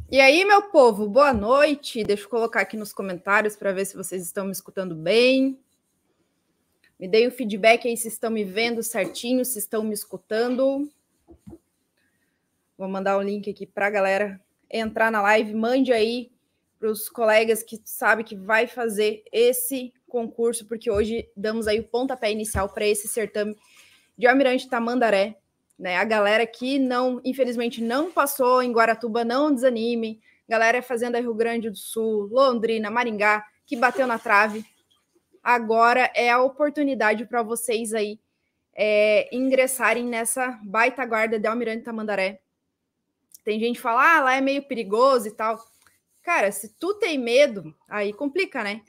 E aí, meu povo, boa noite. Deixa eu colocar aqui nos comentários para ver se vocês estão me escutando bem. Me deem um feedback aí se estão me vendo certinho, se estão me escutando. Vou mandar um link aqui para a galera entrar na live. Mande aí para os colegas que sabem que vai fazer esse concurso, porque hoje damos aí o pontapé inicial para esse certame de Almirante Tamandaré. Né? A galera que não, infelizmente, não passou em Guaratuba, não desanime. Galera fazendo Rio Grande do Sul, Londrina, Maringá, que bateu na trave. Agora é a oportunidade para vocês aí ingressarem nessa baita guarda de Almirante Tamandaré. Tem gente que fala, lá é meio perigoso e tal. Cara, se tu tem medo, aí complica, né?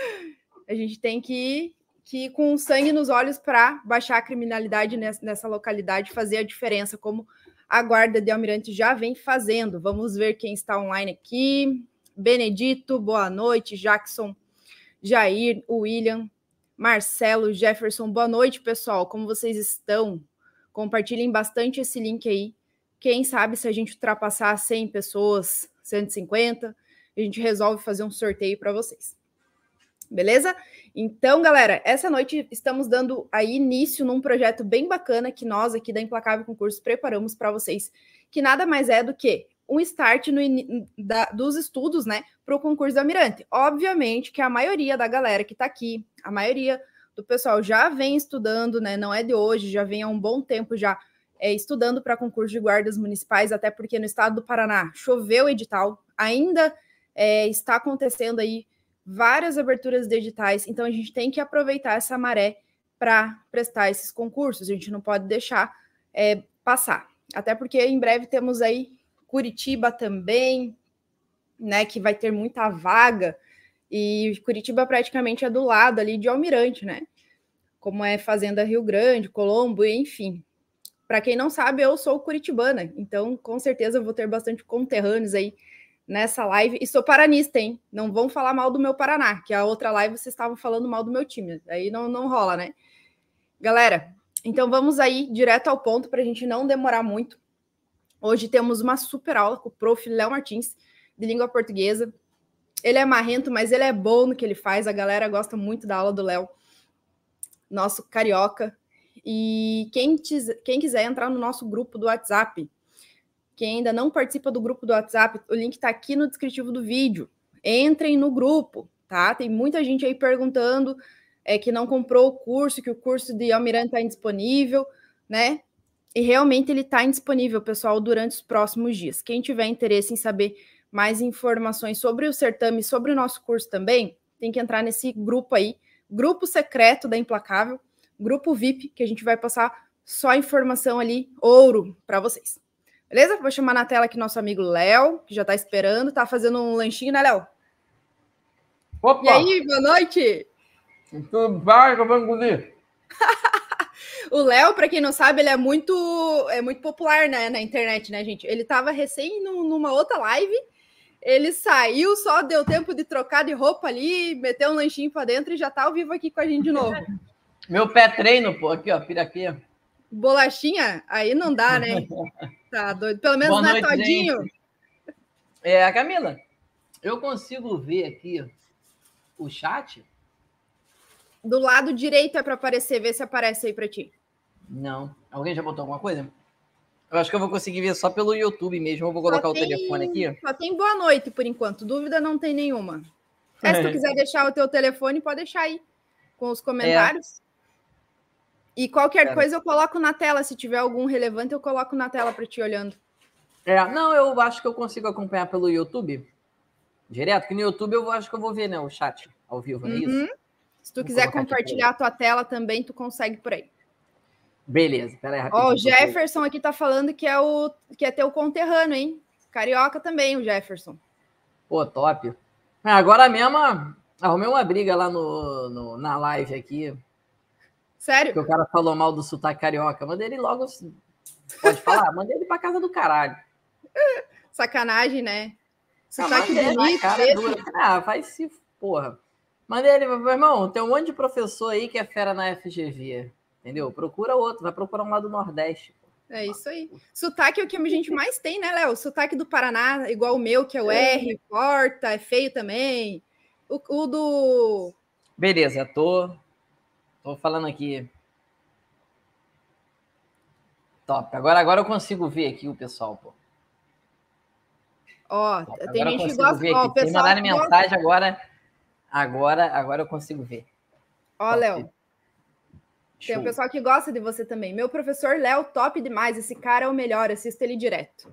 A gente tem que ir com sangue nos olhos para baixar a criminalidade nessa localidade, fazer a diferença, como a guarda de Almirante já vem fazendo. Vamos ver quem está online aqui. Benedito, boa noite. Jackson, Jair, William, Marcelo, Jefferson, boa noite, pessoal. Como vocês estão? Compartilhem bastante esse link aí. Quem sabe se a gente ultrapassar 100 pessoas, 150, a gente resolve fazer um sorteio para vocês. Beleza? Então, galera, essa noite estamos dando aí início num projeto bem bacana que nós aqui da Implacável Concursos preparamos para vocês, que nada mais é do que um start dos estudos, né, para o concurso do Almirante. Obviamente que a maioria da galera que está aqui, a maioria do pessoal já vem estudando, né, não é de hoje, já vem há um bom tempo já estudando para concurso de guardas municipais, até porque no estado do Paraná choveu edital, ainda está acontecendo aí várias aberturas de editais, então a gente tem que aproveitar essa maré para prestar esses concursos, a gente não pode deixar passar, até porque em breve temos aí Curitiba também, né, que vai ter muita vaga, e Curitiba praticamente é do lado ali de Almirante, né, como é Fazenda Rio Grande, Colombo, enfim. Para quem não sabe, eu sou curitibana, então com certeza vou ter bastante conterrâneos aí nessa live, e sou paranista, hein? Não vão falar mal do meu Paraná, que a outra live vocês estavam falando mal do meu time, aí não rola, né? Galera, então vamos aí direto ao ponto para a gente não demorar muito. Hoje temos uma super aula com o prof. Léo Martins, de língua portuguesa. Ele é marrento, mas ele é bom no que ele faz, a galera gosta muito da aula do Léo, nosso carioca. E quem quiser entrar no nosso grupo do WhatsApp, quem ainda não participa do grupo do WhatsApp, o link está aqui no descritivo do vídeo. Entrem no grupo, tá? Tem muita gente aí perguntando que não comprou o curso, que o curso de Almirante está indisponível, né? E realmente ele está indisponível, pessoal, durante os próximos dias. Quem tiver interesse em saber mais informações sobre o certame, sobre o nosso curso também, tem que entrar nesse grupo aí, grupo secreto da Implacável, grupo VIP, que a gente vai passar só informação ali, ouro, para vocês. Beleza? Vou chamar na tela aqui nosso amigo Léo, que já está esperando, tá fazendo um lanchinho, né, Léo? Opa! E aí, boa noite! Tudo bem, que eu vou engolir? O Léo, para quem não sabe, ele é muito popular, né, na internet, né, gente? Ele estava recém numa outra live, ele saiu, só deu tempo de trocar de roupa ali, meter um lanchinho para dentro e já tá ao vivo aqui com a gente de novo. Meu pé treino, pô, aqui, ó, piraquê. Bolachinha? Aí não dá, né? Tá doido. Pelo menos não é todinho. Camila, eu consigo ver aqui o chat? Do lado direito é para aparecer, vê se aparece aí para ti. Não. Alguém já botou alguma coisa? Eu acho que eu vou conseguir ver só pelo YouTube mesmo. Eu vou colocar o telefone aqui. Só tem boa noite, por enquanto. Dúvida não tem nenhuma. Se tu quiser deixar o teu telefone, pode deixar aí com os comentários. E qualquer coisa eu coloco na tela. Se tiver algum relevante, eu coloco na tela para ti olhando. Não, eu acho que eu consigo acompanhar pelo YouTube direto, porque no YouTube eu acho que eu vou ver, né, o chat ao vivo, não é isso? Se tu quiser compartilhar a tua tela também, tu consegue por aí. Beleza, peraí, rapidinho. Ó, o Jefferson aqui tá falando que é teu conterrâneo, hein? Carioca também, o Jefferson. Pô, top. Agora mesmo, arrumei uma briga lá na live aqui. Sério? Porque o cara falou mal do sotaque carioca. Mandei ele logo... Pode falar? Mandei ele pra casa do caralho. Sacanagem, né? Sotaque bonito. Faz se... Porra. Mandei ele, meu irmão, tem um monte de professor aí que é fera na FGV, entendeu? Procura outro, vai procurar um lá do Nordeste. É isso aí. Sotaque é o que a gente mais tem, né, Léo? Sotaque do Paraná, igual o meu, que é o R, corta, é feio também. O do... Beleza, tô falando aqui. Top. Agora eu consigo ver aqui o pessoal, pô. Ó, Top. tem Agora eu gente que consigo gosta... ver Ó, aqui. o Sem pessoal mandarem que gosta... mensagem agora eu consigo ver. Ó, Top. Léo, tem um pessoal que gosta de você também. Meu professor Léo, top demais. Esse cara é o melhor, assisto ele direto.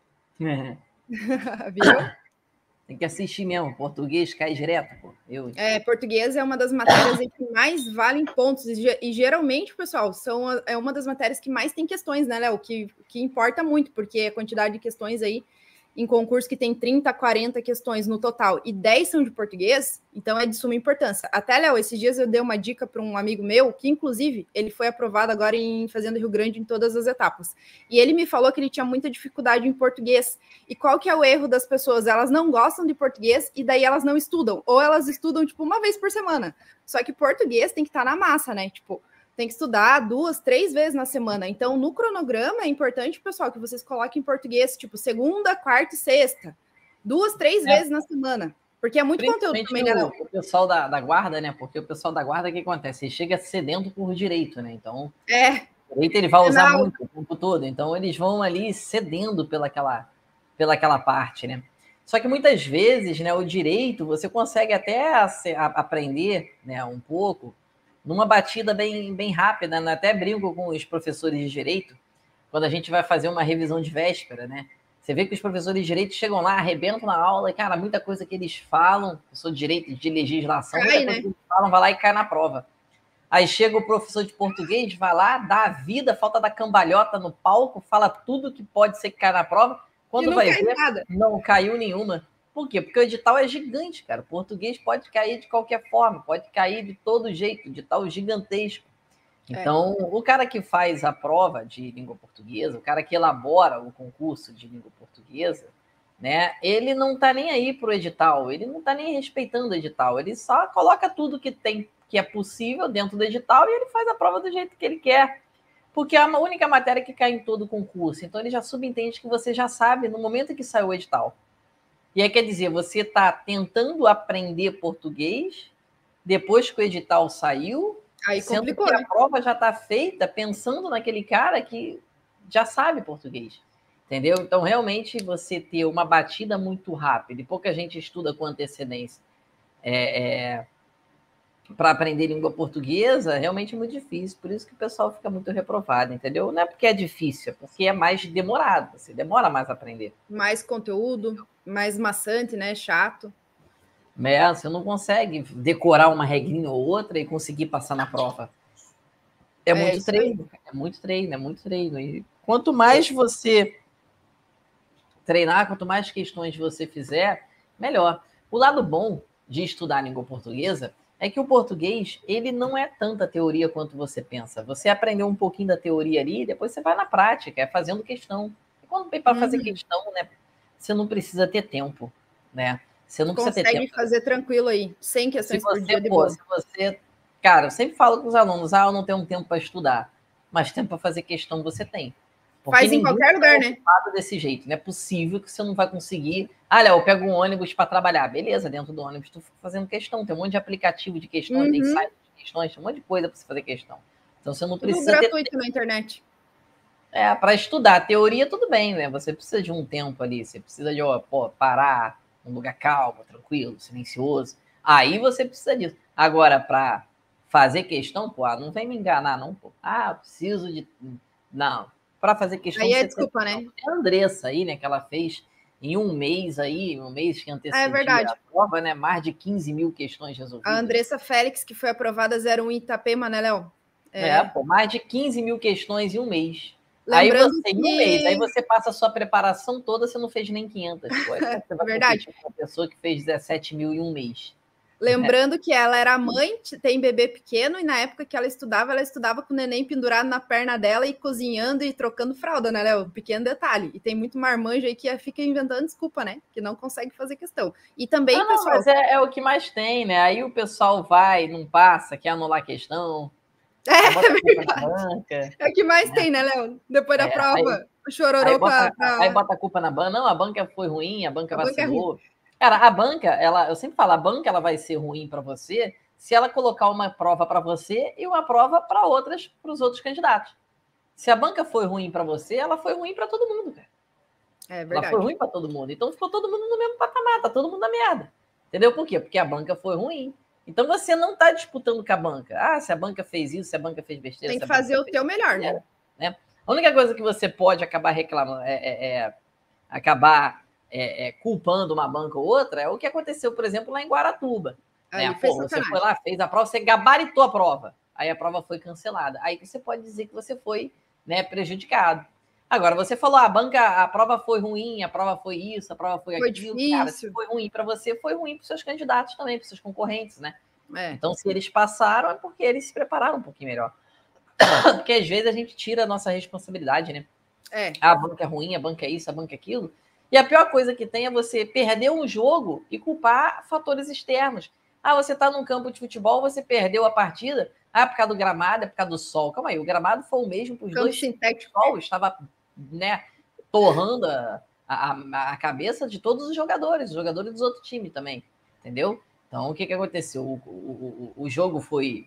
Viu? Tem que assistir mesmo. Português cai direto, pô. Português é uma das matérias que mais valem pontos. E geralmente, pessoal, é uma das matérias que mais tem questões, né, Léo? Que importa muito, porque a quantidade de questões aí em concurso que tem 30, 40 questões no total e 10 são de português, então é de suma importância. Até, Léo, esses dias eu dei uma dica para um amigo meu, que inclusive ele foi aprovado agora em Fazenda Rio Grande em todas as etapas. E ele me falou que ele tinha muita dificuldade em português. E qual que é o erro das pessoas? Elas não gostam de português e daí elas não estudam. Ou elas estudam, tipo, uma vez por semana. Só que português tem que estar na massa, né? Tipo, tem que estudar 2, 3 vezes na semana. Então, no cronograma, é importante, pessoal, que vocês coloquem em português, tipo, segunda, quarta e sexta. 2, 3 vezes na semana. Porque é muito conteúdo também, né, Léo? O pessoal da guarda, né? Porque o pessoal da guarda, o que acontece? Ele chega sedento por direito, né? Então, direito ele vai usar muito o tempo todo. Então, eles vão ali cedendo pelaquela parte, né? Só que muitas vezes, né, o direito, você consegue até aprender, né, um pouco, numa batida bem rápida, né? Até brinco com os professores de direito, quando a gente vai fazer uma revisão de véspera, né? Você vê que os professores de direito chegam lá, arrebentam na aula, e, cara, muita coisa que eles falam, eu sou de direito, de legislação, muita coisa que eles falam, vai lá e cai na prova. Aí chega o professor de português, vai lá, dá a vida, falta da cambalhota no palco, fala tudo que pode ser que cai na prova, quando vai ver, não caiu nenhuma. Por quê? Porque o edital é gigante, cara. O português pode cair de qualquer forma, pode cair de todo jeito, edital gigantesco. Então, o cara que faz a prova de língua portuguesa, o cara que elabora o concurso de língua portuguesa, né, ele não tá nem aí pro edital, ele não tá nem respeitando o edital, ele só coloca tudo que é possível dentro do edital e ele faz a prova do jeito que ele quer. Porque é a única matéria que cai em todo o concurso. Então, ele já subentende que você já sabe no momento que saiu o edital. E aí, quer dizer, você está tentando aprender português depois que o edital saiu, aí sendo complicou, que a prova já está feita pensando naquele cara que já sabe português. Entendeu? Então, realmente, você ter uma batida muito rápida, e pouca gente estuda com antecedência para aprender língua portuguesa, realmente é muito difícil. Por isso que o pessoal fica muito reprovado, entendeu? Não é porque é difícil, é porque é mais demorado. Você demora mais a aprender. Mais conteúdo, mais maçante, né? Chato. Você não consegue decorar uma regrinha ou outra e conseguir passar na prova. É muito treino, é muito treino, é muito treino. E quanto mais você treinar, quanto mais questões você fizer, melhor. O lado bom de estudar a língua portuguesa é que o português, ele não é tanta teoria quanto você pensa. Você aprendeu um pouquinho da teoria ali, depois você vai na prática, é fazendo questão. E quando vem para fazer questão, né, você não precisa ter tempo, né? Você não precisa ter tempo. Consegue fazer tranquilo aí, 100 questões por dia de boa. Se você... Cara, eu sempre falo com os alunos, eu não tenho tempo para estudar, mas tempo para fazer questão você tem. Porque faz em qualquer lugar, né? Desse jeito, não é possível que você não vai conseguir. Léo, eu pego um ônibus para trabalhar. Beleza, dentro do ônibus tu fica fazendo questão. Tem um monte de aplicativo de questão, tem site de questões, tem um monte de coisa para você fazer questão. Então você não precisa tudo gratuito na internet. Para estudar. Teoria, tudo bem, né? Você precisa de um tempo ali, você precisa de parar num lugar calmo, tranquilo, silencioso. Aí você precisa disso. Agora, para fazer questão, não vem me enganar, não, pô. Preciso de... Não. Para fazer questão... Aí desculpa, né? A Andressa aí, né, que ela fez em um mês que antecedia a prova, né, mais de 15 mil questões resolvidas. A Andressa Félix, que foi aprovada 01 em Itapema, né, Léo? Mais de 15 mil questões em um mês. Lembrando em um mês, aí você passa a sua preparação toda, você não fez nem 500. Você vai verdade. Uma pessoa que fez 17 mil em um mês. Lembrando que ela era mãe, tem bebê pequeno, e na época que ela estudava com o neném pendurado na perna dela e cozinhando e trocando fralda, né, Léo? Pequeno detalhe. E tem muito marmanjo aí que fica inventando desculpa, né? Que não consegue fazer questão. E também, pessoal... Mas é o que mais tem, né? Aí o pessoal vai, não passa, quer anular a questão. É verdade. É o que mais tem, né, Léo? Depois da prova, o chororô aí bota a culpa na banca. Não, a banca foi ruim, a banca vacilou. Cara, a banca, eu sempre falo, a banca ela vai ser ruim para você se ela colocar uma prova para você e uma prova para os outros candidatos. Se a banca foi ruim para você, ela foi ruim para todo mundo, cara. É verdade. Ela foi ruim para todo mundo. Então ficou todo mundo no mesmo patamar, tá todo mundo na merda. Entendeu por quê? Porque a banca foi ruim. Então você não está disputando com a banca. Ah, se a banca fez isso, se a banca fez besteira. Tem que fazer o teu melhor, né? A única coisa que você pode acabar reclamando culpando uma banca ou outra é o que aconteceu, por exemplo, lá em Guaratuba. Né? Você foi lá, fez a prova, você gabaritou a prova. Aí a prova foi cancelada. Aí você pode dizer que você foi, né, prejudicado. Agora, você falou, a prova foi ruim, a prova foi isso, a prova foi aquilo. Difícil. Cara, se foi ruim para você, foi ruim para os seus candidatos também, para os seus concorrentes, né? Então, se eles passaram, é porque eles se prepararam um pouquinho melhor. Porque às vezes a gente tira a nossa responsabilidade, né? A banca é ruim, a banca é isso, a banca é aquilo. E a pior coisa que tem é você perder um jogo e culpar fatores externos. Ah, você está num campo de futebol, você perdeu a partida. Ah, por causa do gramado, é por causa do sol. Calma aí, o gramado foi o mesmo para os dois. Sintético. O sol estava, né, torrando a cabeça de todos os jogadores dos outros times também, entendeu? Então, o que aconteceu? O jogo foi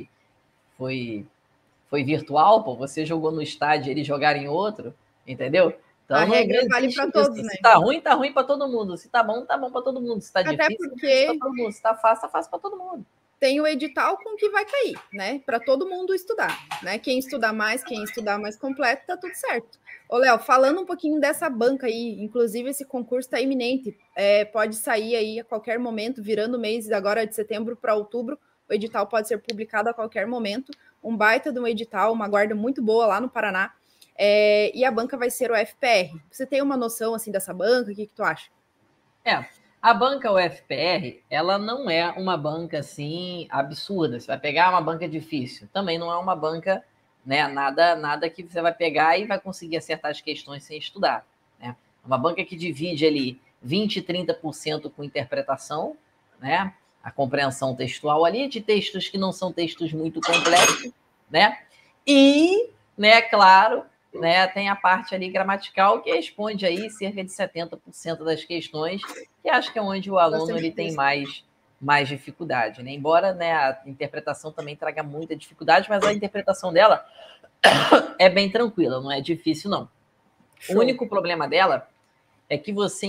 virtual, pô, você jogou no estádio, eles jogaram em outro, entendeu? Então, a regra vale para todos, né? Se tá ruim para todo mundo. Se tá bom para todo mundo. Se tá difícil, porque para todo mundo. Se tá fácil para todo mundo. Tem o edital com que vai cair, né? Para todo mundo estudar, né? Quem estudar mais completo, tá tudo certo. Ô, Léo, falando um pouquinho dessa banca aí, inclusive esse concurso está iminente, pode sair aí a qualquer momento, virando o mês agora de setembro para outubro, o edital pode ser publicado a qualquer momento, um baita de um edital, uma guarda muito boa lá no Paraná, e a banca vai ser o FPR. Você tem uma noção, assim, dessa banca? O que tu acha? A banca UFPR, ela não é uma banca, assim, absurda. Você vai pegar uma banca difícil. Também não é uma banca, né, nada que você vai pegar e vai conseguir acertar as questões sem estudar. Né? Uma banca que divide ali 20% e 30% com interpretação, né? A compreensão textual ali de textos que não são textos muito complexos, né? E, né, claro, né, tem a parte ali gramatical que responde aí cerca de 70% das questões, que acho que é onde o aluno ele tem mais dificuldade. Né? Embora, né, a interpretação também traga muita dificuldade, mas a interpretação dela é bem tranquila, não é difícil, não. Show. O único problema dela é que você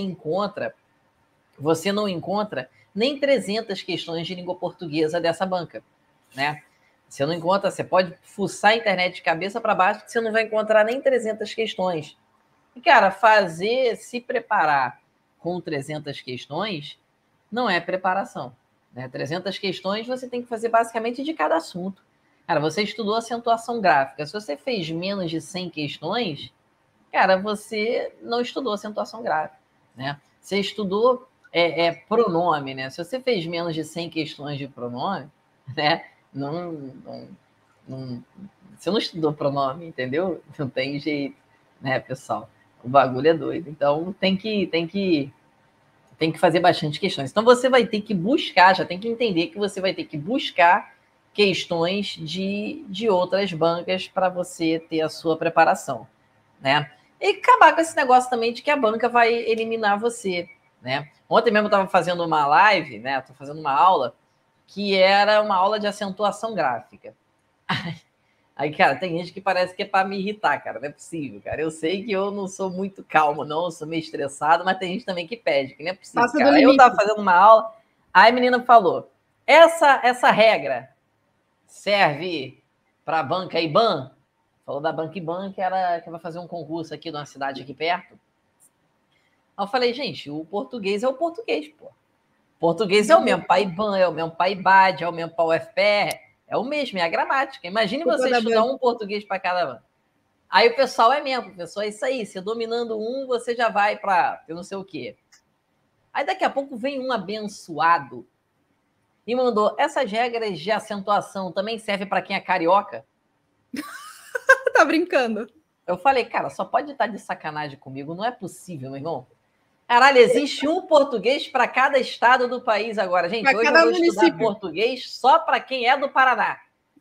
não encontra nem 300 questões de língua portuguesa dessa banca, né? Você não encontra, você pode fuçar a internet de cabeça para baixo que você não vai encontrar nem 300 questões. E, cara, se preparar com 300 questões não é preparação. Né? 300 questões você tem que fazer basicamente de cada assunto. Cara, você estudou acentuação gráfica. Se você fez menos de 100 questões, cara, você não estudou acentuação gráfica. Né? Você estudou pronome, né? Se você fez menos de 100 questões de pronome, né? Você não estudou pronome, entendeu? Não tem jeito, né, pessoal? O bagulho é doido. Então, tem que fazer bastante questões. Então, você vai ter que buscar, já tem que entender que você vai ter que buscar questões de outras bancas para você ter a sua preparação, né? E acabar com esse negócio também de que a banca vai eliminar você, né? Ontem mesmo eu estava fazendo uma live, né? Estou fazendo uma aula que era uma aula de acentuação gráfica. Aí, cara, tem gente que parece que é para me irritar, cara. Não é possível, cara. Eu sei que eu não sou muito calmo, não. Eu sou meio estressado, mas tem gente também que pede, que não é possível, cara. Aí eu tava fazendo uma aula, aí a menina falou, essa regra serve para a banca IBAN? Falou da banca IBAN, que vai fazer um concurso aqui numa cidade aqui perto. Aí eu falei, gente, o português é o português, pô. Português é o mesmo para IBAN, é o mesmo para IBAD, é o mesmo para UFPR, é o mesmo, é a gramática. Imagine você estudar um português para cada. Aí o pessoal é mesmo, pessoal, é isso aí. Você dominando um, você já vai para eu não sei o quê. Aí daqui a pouco vem um abençoado e mandou, essas regras de acentuação também servem para quem é carioca? Tá brincando. Eu falei, cara, só pode estar de sacanagem comigo, não é possível, meu irmão. Caralho, existe um português para cada estado do país agora. Gente, hoje eu vou estudar português só para quem é do Paraná.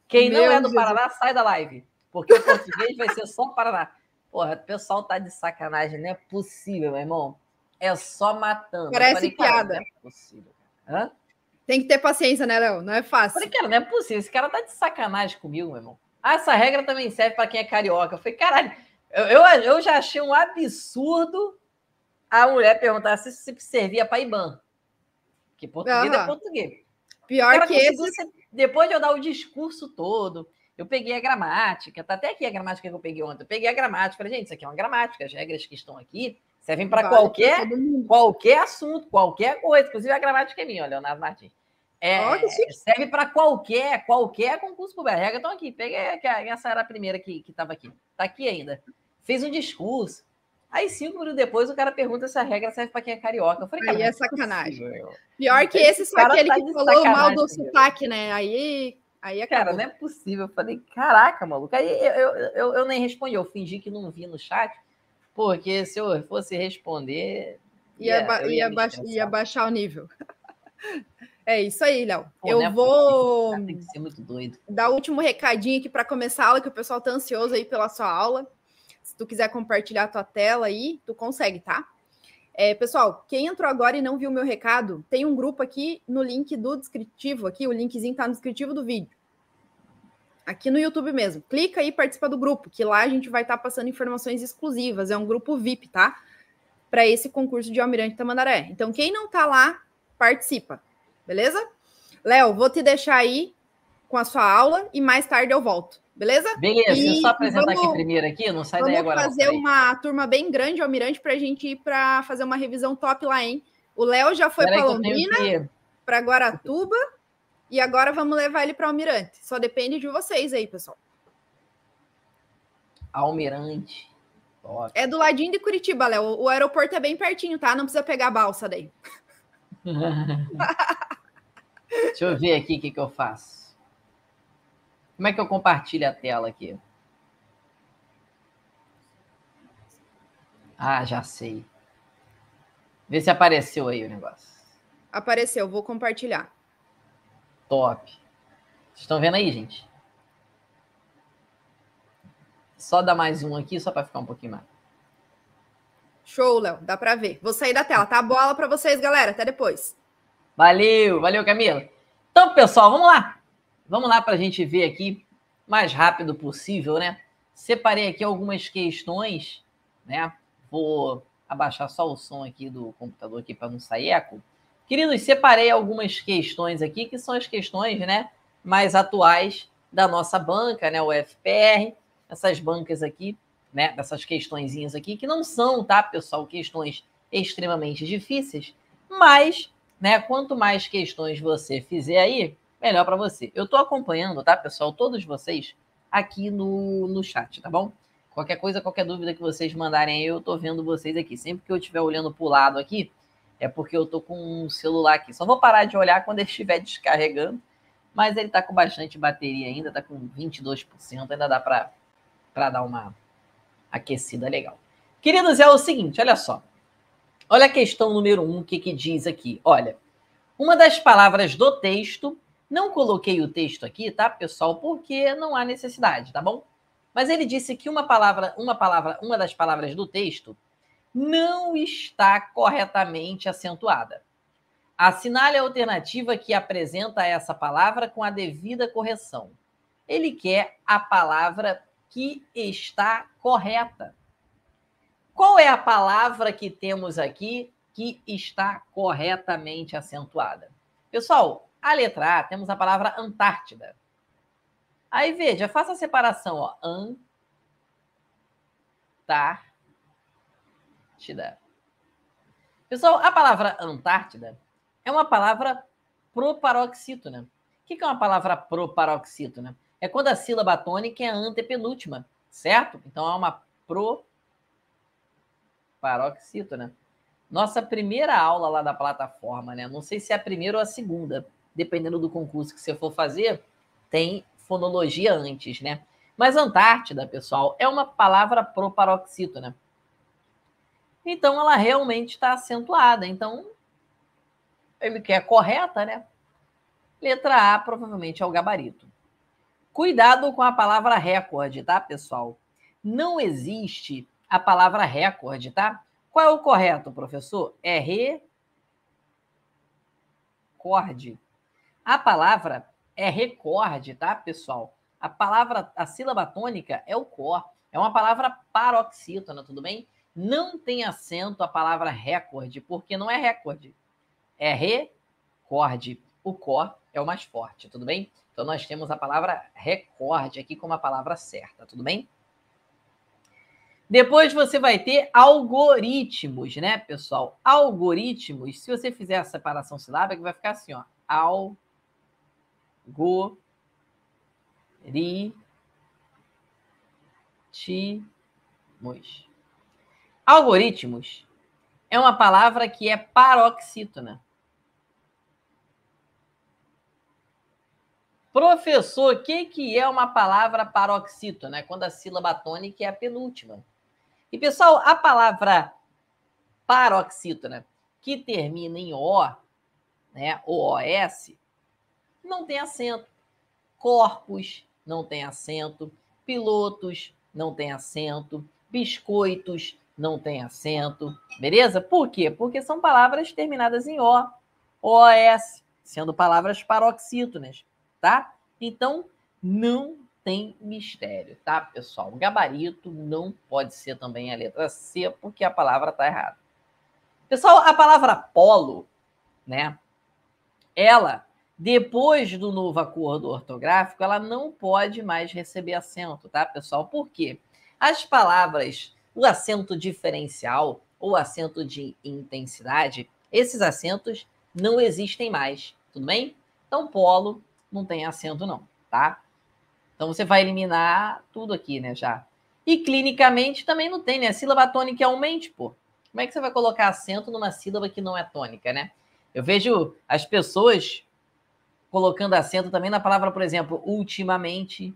Quem não é do Paraná, sai da live. Porque o português vai ser só Paraná. Porra, o pessoal tá de sacanagem. Não é possível, meu irmão. É só matando. Parece falei, piada. Não é possível. Hã? Tem que ter paciência, né, Léo? Não é fácil. Falei, cara, não é possível. Esse cara tá de sacanagem comigo, meu irmão. Ah, essa regra também serve para quem é carioca. Eu falei, caralho, eu já achei um absurdo a mulher perguntar se servia para IBAN. Porque português é português. Pior que esse... Depois de eu dar o discurso todo, eu peguei a gramática. Tá até aqui a gramática que eu peguei ontem. Eu peguei a gramática. Falei, gente, isso aqui é uma gramática. As regras que estão aqui servem para qualquer assunto, qualquer coisa. Inclusive, a gramática é minha, ó, Leonardo Martins. Serve para qualquer concurso público. As regras estão aqui. Peguei, essa era a primeira que estava aqui. Está aqui ainda. Fez um discurso. Aí, 5 minutos depois, o cara pergunta se a regra serve para quem é carioca. Eu falei, cara, aí é sacanagem. Pior que esse, só aquele que falou mal do sotaque, né? Aí acabou. Cara, não é possível. Eu falei, caraca, maluco. Aí eu nem respondi. Eu fingi que não vi no chat, porque se eu fosse responder... Ia baixar o nível. É isso aí, Léo. Eu vou tem que ser muito doido. Dar o último recadinho aqui para começar a aula, que o pessoal tá ansioso aí pela sua aula. Se tu quiser compartilhar a tua tela aí, tu consegue, tá? Pessoal, quem entrou agora e não viu o meu recado, tem um grupo aqui no link do descritivo, aqui, o linkzinho tá no descritivo do vídeo. Aqui no YouTube mesmo. Clica aí e participa do grupo, que lá a gente vai estar passando informações exclusivas. É um grupo VIP, tá? Para esse concurso de Almirante Tamandaré. Então, quem não tá lá, participa. Beleza? Léo, vou te deixar aí com a sua aula e mais tarde eu volto. Beleza? Beleza, deixa eu só apresentar aqui primeiro aqui, não sai daí agora. Vamos fazer uma turma bem grande, Almirante, para a gente ir para fazer uma revisão top lá, hein? O Léo já foi para Londrina, para Guaratuba, e agora vamos levar ele para Almirante. Só depende de vocês aí, pessoal. Almirante. Top. É do ladinho de Curitiba, Léo. O aeroporto é bem pertinho, tá? Não precisa pegar a balsa daí. Deixa eu ver aqui o que eu faço. Como é que eu compartilho a tela aqui? Ah, já sei. Vê se apareceu aí o negócio. Apareceu, vou compartilhar. Top. Vocês estão vendo aí, gente? Só dar mais um aqui, só para ficar um pouquinho mais. Show, Léo. Dá para ver. Vou sair da tela, tá? Bola para vocês, galera. Até depois. Valeu, Camila. Então, pessoal, vamos lá. Vamos lá para a gente ver aqui mais rápido possível, né? Separei aqui algumas questões, né? Vou abaixar só o som aqui do computador aqui para não sair eco. Queridos, separei algumas questões aqui, que são as questões, né, mais atuais da nossa banca, né, o FPR, essas bancas aqui, né, dessas questõezinhas aqui, que não são, tá, pessoal, questões extremamente difíceis, mas, né, quanto mais questões você fizer aí, melhor para você. Eu estou acompanhando, tá, pessoal, todos vocês aqui no chat, tá bom? Qualquer coisa, qualquer dúvida que vocês mandarem aí, eu estou vendo vocês aqui. Sempre que eu estiver olhando para o lado aqui, é porque eu estou com um celular aqui. Só vou parar de olhar quando ele estiver descarregando, mas ele está com bastante bateria ainda, está com 22%, ainda dá para dar uma aquecida legal. Queridos, é o seguinte, olha só. Olha a questão número 1, o que diz aqui. Olha, uma das palavras do texto, não coloquei o texto aqui, tá, pessoal, porque não há necessidade, tá bom? Mas ele disse que uma das palavras do texto não está corretamente acentuada. Assinale a alternativa que apresenta essa palavra com a devida correção. Ele quer a palavra que está correta. Qual é a palavra que temos aqui que está corretamente acentuada? Pessoal, a letra A, temos a palavra Antártida. Aí, veja, faça a separação, ó. Antártida. Pessoal, a palavra Antártida é uma palavra proparoxítona. O que é uma palavra proparoxítona? É quando a sílaba tônica é a antepenúltima, certo? Então, é uma proparoxítona. Nossa primeira aula lá da plataforma, né? Não sei se é a primeira ou a segunda. Dependendo do concurso que você for fazer, tem fonologia antes, né? Mas Antártida, pessoal, é uma palavra proparoxítona. Então, ela realmente está acentuada. Então, ele quer correta, né? Letra A, provavelmente, é o gabarito. Cuidado com a palavra recorde, tá, pessoal? Não existe a palavra recorde, tá? Qual é o correto, professor? É recorde. A palavra é recorde, tá, pessoal? A sílaba tônica é o cor. É uma palavra paroxítona, tudo bem? Não tem acento a palavra recorde, porque não é recorde. É recorde. O cor é o mais forte, tudo bem? Então, nós temos a palavra recorde aqui como a palavra certa, tudo bem? Depois você vai ter algoritmos, né, pessoal? Algoritmos, se você fizer a separação silábica, vai ficar assim, ó. Algoritmos é uma palavra que é paroxítona. Professor, o que é uma palavra paroxítona? Quando a sílaba tônica é a penúltima. E, pessoal, a palavra paroxítona que termina em O, né, OS, não tem acento. Corpos não tem acento. Pilotos não tem acento. Biscoitos não tem acento. Beleza? Por quê? Porque são palavras terminadas em O, OS, sendo palavras paroxítonas, tá? Então, não tem mistério, tá, pessoal? O gabarito não pode ser também a letra C, porque a palavra está errada. Pessoal, a palavra polo, né? Ela, depois do novo acordo ortográfico, ela não pode mais receber acento, tá, pessoal? Por quê? As palavras, o acento diferencial ou acento de intensidade, esses acentos não existem mais, tudo bem? Então, polo não tem acento não, tá? Então, você vai eliminar tudo aqui, né, já. E clinicamente também não tem, né? A sílaba tônica é aumente, pô. Como é que você vai colocar acento numa sílaba que não é tônica, né? Eu vejo as pessoas colocando acento também na palavra, por exemplo, ultimamente.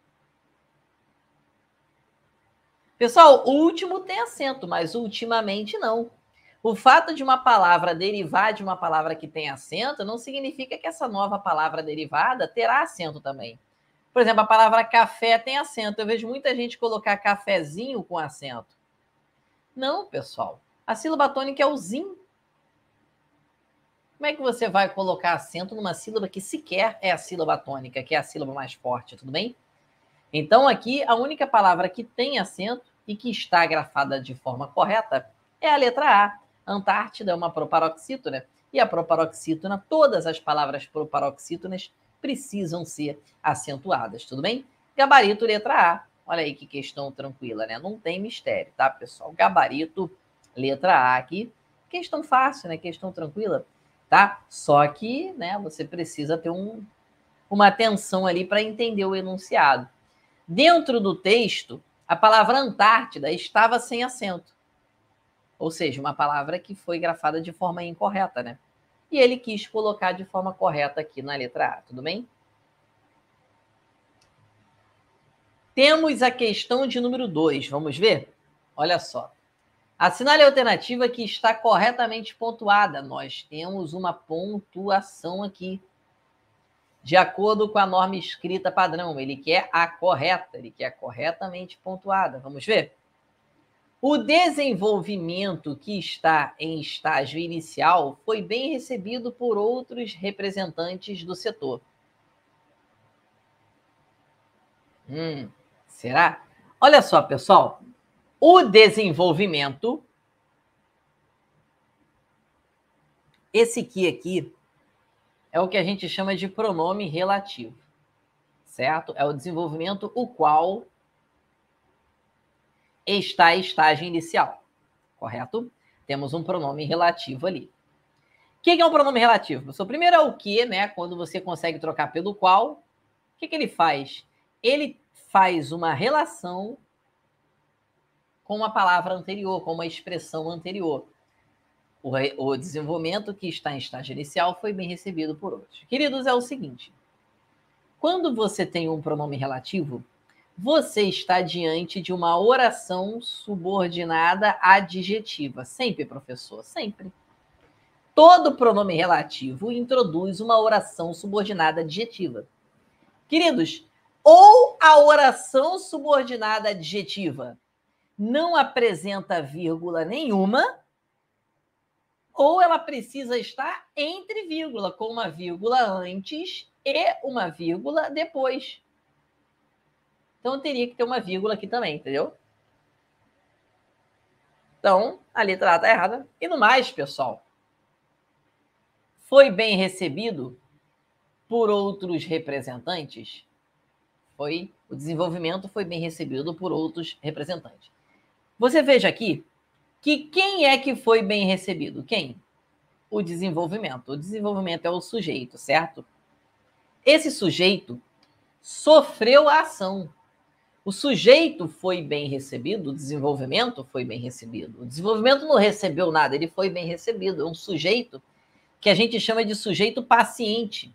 Pessoal, último tem acento, mas ultimamente não. O fato de uma palavra derivar de uma palavra que tem acento não significa que essa nova palavra derivada terá acento também. Por exemplo, a palavra café tem acento. Eu vejo muita gente colocar cafezinho com acento. Não, pessoal. A sílaba tônica é o zim. Como é que você vai colocar acento numa sílaba que sequer é a sílaba tônica, que é a sílaba mais forte, tudo bem? Então, aqui, a única palavra que tem acento e que está grafada de forma correta é a letra A. Antártida é uma proparoxítona. E a proparoxítona, todas as palavras proparoxítonas precisam ser acentuadas, tudo bem? Gabarito, letra A. Olha aí que questão tranquila, né? Não tem mistério, tá, pessoal? Gabarito, letra A aqui. Questão fácil, né? Questão tranquila, tá? Só que, né, você precisa ter uma atenção ali para entender o enunciado. Dentro do texto, a palavra Antártida estava sem acento. Ou seja, uma palavra que foi grafada de forma incorreta, né? E ele quis colocar de forma correta aqui na letra A, tudo bem? Temos a questão de número 2, vamos ver? Olha só. Assinale a alternativa que está corretamente pontuada. Nós temos uma pontuação aqui. De acordo com a norma escrita padrão, ele quer a correta, ele quer corretamente pontuada. Vamos ver? O desenvolvimento que está em estágio inicial foi bem recebido por outros representantes do setor. Será? Olha só, pessoal. O desenvolvimento, esse aqui é o que a gente chama de pronome relativo, certo? É o desenvolvimento o qual está em estágio inicial, correto? Temos um pronome relativo ali. O que é um pronome relativo, professor? Primeiro é o que, né? Quando você consegue trocar pelo qual, o que ele faz? Ele faz uma relação com uma palavra anterior, com uma expressão anterior. O desenvolvimento que está em estágio inicial foi bem recebido por outros. Queridos, é o seguinte. Quando você tem um pronome relativo, você está diante de uma oração subordinada adjetiva. Sempre, professor, sempre. Todo pronome relativo introduz uma oração subordinada adjetiva. Queridos, ou a oração subordinada adjetiva não apresenta vírgula nenhuma, ou ela precisa estar entre vírgula, com uma vírgula antes e uma vírgula depois. Então, teria que ter uma vírgula aqui também, entendeu? Então, a letra A está errada. E no mais, pessoal, foi bem recebido por outros representantes? O desenvolvimento foi bem recebido por outros representantes. Você veja aqui que quem é que foi bem recebido? Quem? O desenvolvimento. O desenvolvimento é o sujeito, certo? Esse sujeito sofreu a ação. O sujeito foi bem recebido, o desenvolvimento foi bem recebido. O desenvolvimento não recebeu nada, ele foi bem recebido. É um sujeito que a gente chama de sujeito paciente.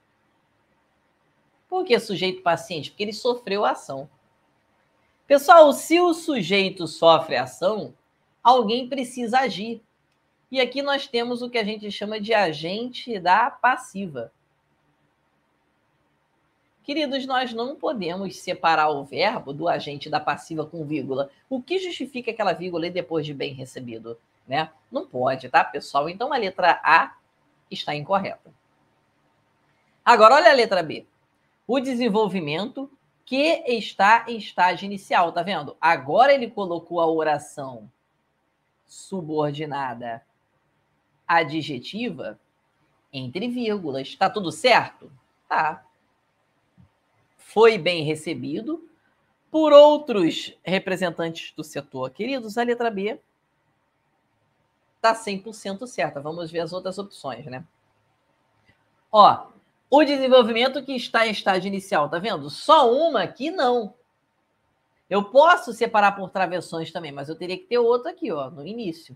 Por que sujeito paciente? Porque ele sofreu a ação. Pessoal, se o sujeito sofre a ação, alguém precisa agir. E aqui nós temos o que a gente chama de agente da passiva. Queridos, nós não podemos separar o verbo do agente da passiva com vírgula. O que justifica aquela vírgula depois de bem recebido? Né? Não pode, tá, pessoal? Então a letra A está incorreta. Agora, olha a letra B. O desenvolvimento que está em estágio inicial, tá vendo? Agora ele colocou a oração subordinada adjetiva entre vírgulas. Tá tudo certo? Tá. Foi bem recebido por outros representantes do setor. Queridos, a letra B tá 100% certa. Vamos ver as outras opções, né? Ó, o desenvolvimento que está em estágio inicial, tá vendo? Só uma aqui não. Eu posso separar por travessões também, mas eu teria que ter outra aqui, ó, no início.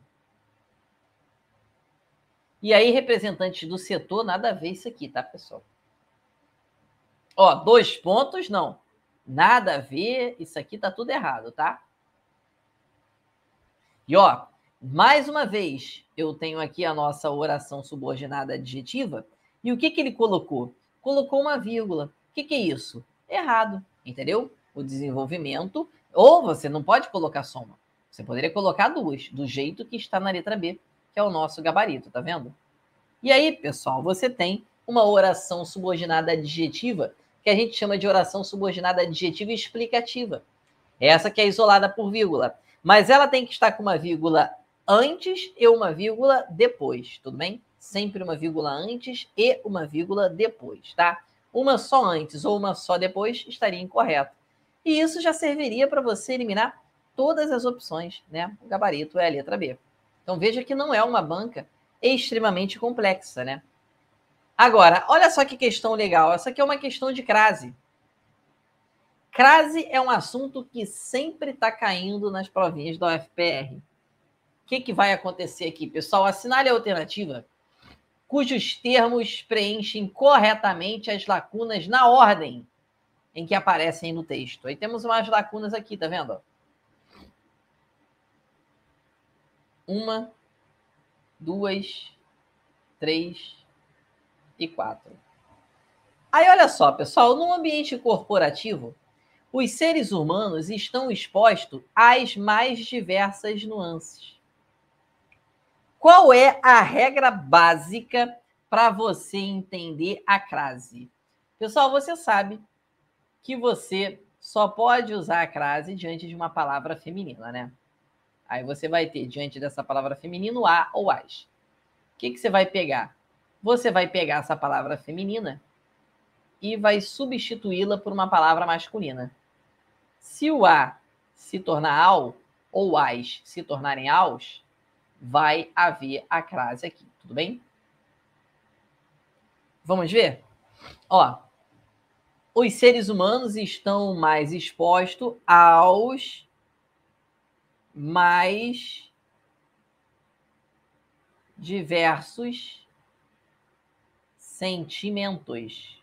E aí, representantes do setor, nada a ver isso aqui, tá, pessoal? Ó, 2 pontos, não. Nada a ver, isso aqui tá tudo errado, tá? E, ó, mais uma vez, eu tenho aqui a nossa oração subordinada adjetiva. E o que ele colocou? Colocou uma vírgula. O que é isso? Errado, entendeu? O desenvolvimento, ou você não pode colocar só uma. Você poderia colocar 2, do jeito que está na letra B, que é o nosso gabarito, tá vendo? E aí, pessoal, você tem uma oração subordinada adjetiva, que a gente chama de oração subordinada adjetiva explicativa. Essa que é isolada por vírgula. Mas ela tem que estar com uma vírgula antes e uma vírgula depois, tudo bem? Sempre uma vírgula antes e uma vírgula depois, tá? Uma só antes ou uma só depois estaria incorreto. E isso já serviria para você eliminar todas as opções, né? O gabarito é a letra B. Então veja que não é uma banca extremamente complexa, né? Agora, olha só que questão legal. Essa aqui é uma questão de crase. Crase é um assunto que sempre está caindo nas provinhas da UFPR. O que vai acontecer aqui, pessoal? Assinale a alternativa cujos termos preenchem corretamente as lacunas na ordem em que aparecem no texto. Aí temos umas lacunas aqui, tá vendo? 1, 2, 3 e 4. Aí, olha só, pessoal, no ambiente corporativo, os seres humanos estão expostos às mais diversas nuances. Qual é a regra básica para você entender a crase? Pessoal, você sabe que você só pode usar a crase diante de uma palavra feminina, né? Aí você vai ter, diante dessa palavra feminina, o a ou as. O que você vai pegar? Você vai pegar essa palavra feminina e vai substituí-la por uma palavra masculina. Se o a se tornar ao ou as se tornarem aos, vai haver a crase aqui, tudo bem? Vamos ver? Ó, os seres humanos estão mais expostos aos mais diversos sentimentos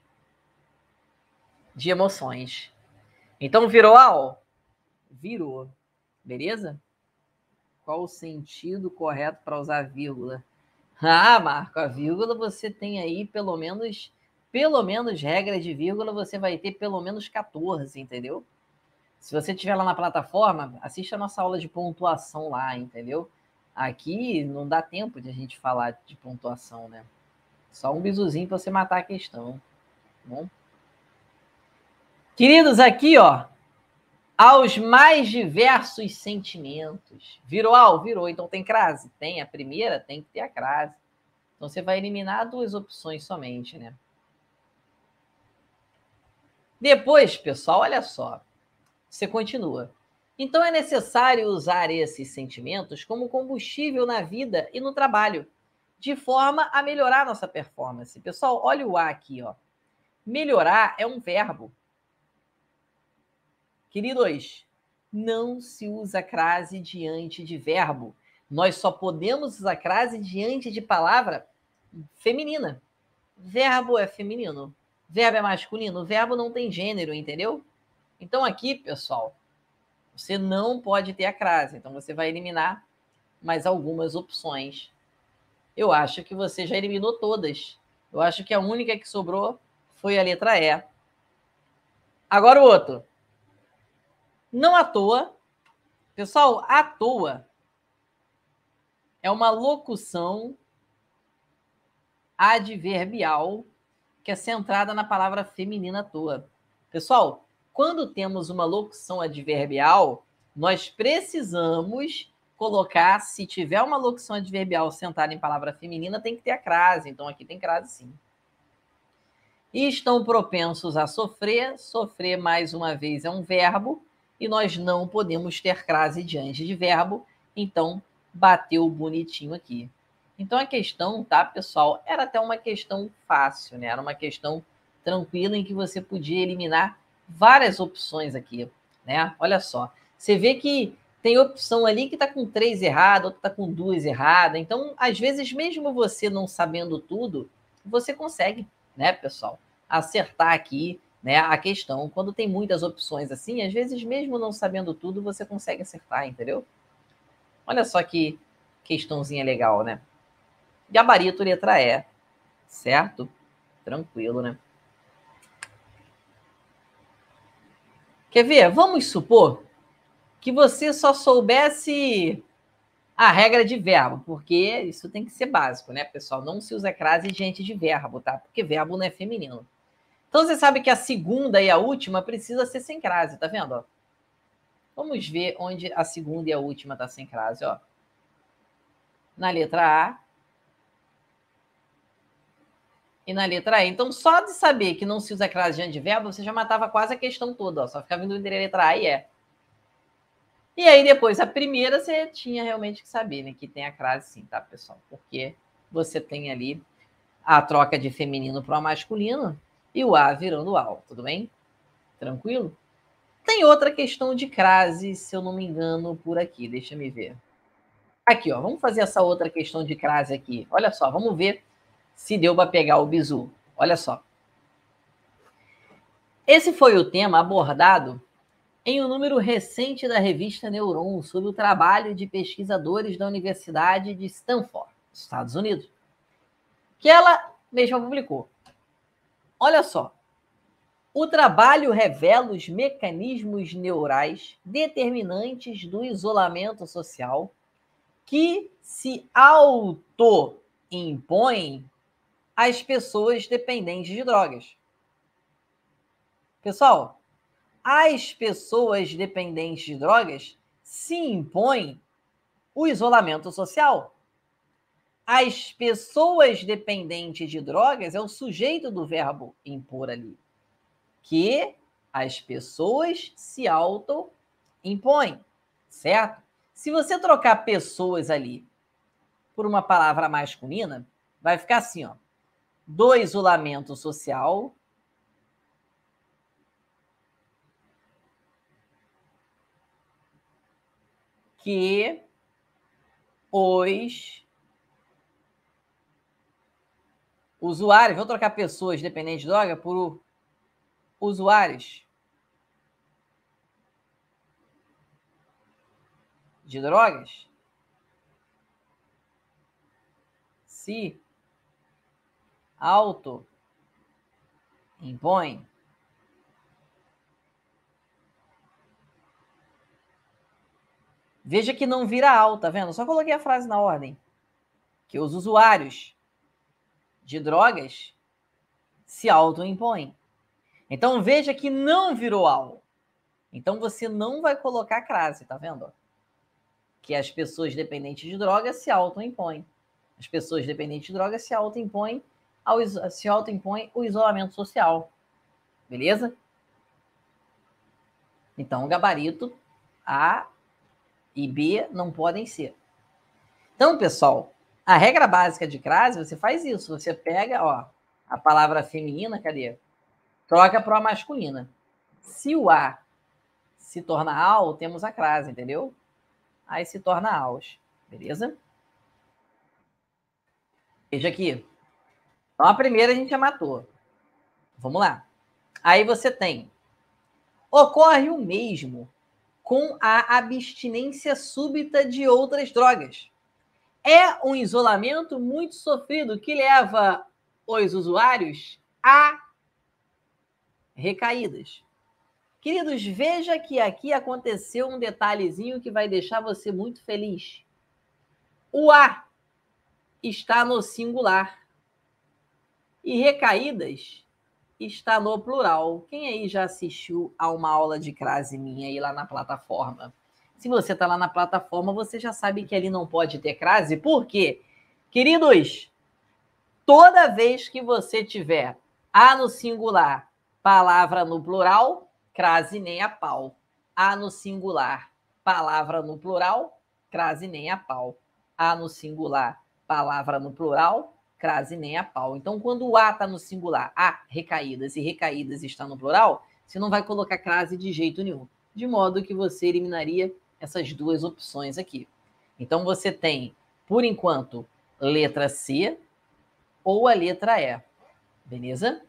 de emoções. Então, virou ao? Virou. Beleza? Qual o sentido correto para usar vírgula? Ah, Marco, a vírgula você tem aí pelo menos pelo menos regra de vírgula, você vai ter pelo menos 14, entendeu? Se você estiver lá na plataforma, assista a nossa aula de pontuação lá, entendeu? Aqui não dá tempo de a gente falar de pontuação, né? Só um bizuzinho para você matar a questão. Tá bom? Queridos, aqui, ó, aos mais diversos sentimentos. Virou, Al? Virou. Então tem crase? Tem. A primeira tem que ter a crase. Então você vai eliminar 2 opções somente, né? Depois, pessoal, olha só. Você continua. Então é necessário usar esses sentimentos como combustível na vida e no trabalho, de forma a melhorar nossa performance. Pessoal, olha o A aqui, ó. Melhorar é um verbo. Queridos, não se usa crase diante de verbo. Nós só podemos usar crase diante de palavra feminina. Verbo é feminino. Verbo é masculino. Verbo não tem gênero, entendeu? Então aqui, pessoal, você não pode ter a crase. Então você vai eliminar mais algumas opções. Eu acho que você já eliminou todas. Eu acho que a única que sobrou foi a letra E. Agora o outro. Não à toa. Pessoal, à toa é uma locução adverbial que é centrada na palavra feminina à toa. Pessoal, quando temos uma locução adverbial, nós precisamos colocar, se tiver uma locução adverbial sentada em palavra feminina, tem que ter a crase. Então, aqui tem crase, sim. E estão propensos a sofrer. Sofrer, mais uma vez, é um verbo. E nós não podemos ter crase diante de verbo. Então, bateu bonitinho aqui. Então, a questão, tá, pessoal, era até uma questão fácil, né? Era uma questão tranquila em que você podia eliminar várias opções aqui, né? Olha só. Você vê que tem opção ali que está com 3 erradas, outra está com 2 erradas. Então, às vezes, mesmo você não sabendo tudo, você consegue, né, pessoal, acertar aqui, né, a questão. Quando tem muitas opções assim, às vezes, mesmo não sabendo tudo, você consegue acertar, entendeu? Olha só que questãozinha legal, né? Gabarito, letra E, certo? Tranquilo, né? Quer ver? Vamos supor que você só soubesse a regra de verbo, porque isso tem que ser básico, né, pessoal? Não se usa crase diante de verbo, tá? Porque verbo não é feminino. Então, você sabe que a segunda e a última precisa ser sem crase, tá vendo? Ó? Vamos ver onde a segunda e a última tá sem crase, ó. Na letra A e na letra E. Então, só de saber que não se usa crase diante de verbo, você já matava quase a questão toda, ó. Só ficava indo entre a letra A e E. E aí, depois, a primeira, você tinha realmente que saber, né? Que tem a crase sim, tá, pessoal? Porque você tem ali a troca de feminino para o masculino e o A virando o AL, tudo bem? Tranquilo? Tem outra questão de crase, se eu não me engano, por aqui. Deixa eu ver. Aqui, ó. Vamos fazer essa outra questão de crase aqui. Olha só, vamos ver se deu para pegar o bizu. Olha só. Esse foi o tema abordado em um número recente da revista Neuron sobre o trabalho de pesquisadores da Universidade de Stanford, Estados Unidos, que ela mesma publicou. Olha só. O trabalho revela os mecanismos neurais determinantes do isolamento social que se auto-impõem às pessoas dependentes de drogas. Pessoal, as pessoas dependentes de drogas se impõem o isolamento social. As pessoas dependentes de drogas é o sujeito do verbo impor ali. Que as pessoas se auto-impõem, certo? Se você trocar pessoas ali por uma palavra masculina, vai ficar assim, ó. Do isolamento social que os usuários, vou trocar pessoas dependentes de droga por usuários de drogas se auto impõe. Veja que não vira AU, tá vendo? Só coloquei a frase na ordem. Que os usuários de drogas se autoimpõem. Então, veja que não virou AU. Então, você não vai colocar crase, tá vendo? Que as pessoas dependentes de drogas se autoimpõem. As pessoas dependentes de drogas se autoimpõem o isolamento social. Beleza? Então, o gabarito A e B não podem ser. Então, pessoal, a regra básica de crase, você faz isso. Você pega, ó, a palavra feminina, cadê? Troca para a masculina. Se o A se torna AU, temos a crase, entendeu? Aí se torna AUS, beleza? Veja aqui. Então, a primeira a gente já matou. Vamos lá. Aí você tem. Ocorre o mesmo com a abstinência súbita de outras drogas. É um isolamento muito sofrido que leva os usuários a recaídas. Queridos, veja que aqui aconteceu um detalhezinho que vai deixar você muito feliz. O A está no singular e recaídas está no plural. Quem aí já assistiu a uma aula de crase minha aí lá na plataforma? Se você está lá na plataforma, você já sabe que ali não pode ter crase. Por quê? Queridos, toda vez que você tiver A no singular, palavra no plural, crase nem a pau. A no singular, palavra no plural, crase nem a pau. A no singular, palavra no plural, crase nem a pau. Então, quando o A está no singular, A, recaídas, e recaídas está no plural, você não vai colocar crase de jeito nenhum. De modo que você eliminaria essas duas opções aqui. Então, você tem, por enquanto, letra C ou a letra E. Beleza?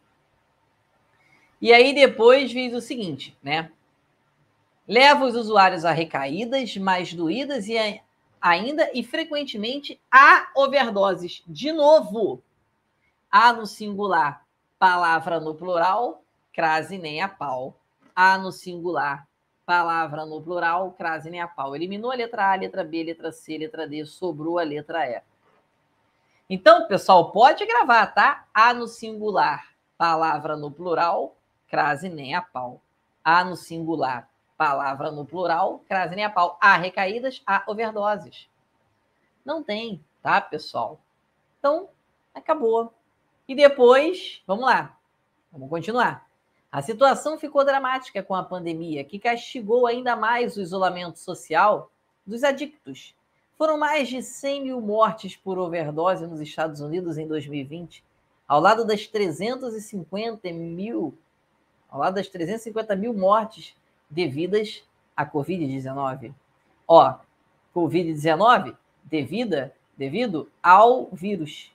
E aí, depois, diz o seguinte, né? Leva os usuários a recaídas mais doídas e ainda e frequentemente a overdoses. De novo, A no singular, palavra no plural, crase nem a pau. A no singular, palavra no plural, crase nem a pau. Eliminou a letra A, letra B, letra C, letra D, sobrou a letra E. Então, pessoal, pode gravar, tá? A no singular, palavra no plural, crase nem a pau. A no singular, palavra no plural, crase nem a pau. A recaídas, a overdoses. Não tem, tá, pessoal? Então, acabou. E depois, vamos lá, vamos continuar. A situação ficou dramática com a pandemia, que castigou ainda mais o isolamento social dos adictos. Foram mais de 100 mil mortes por overdose nos Estados Unidos em 2020, ao lado das 350 mil mortes devidas à Covid-19. Ó, Covid-19 devido ao vírus.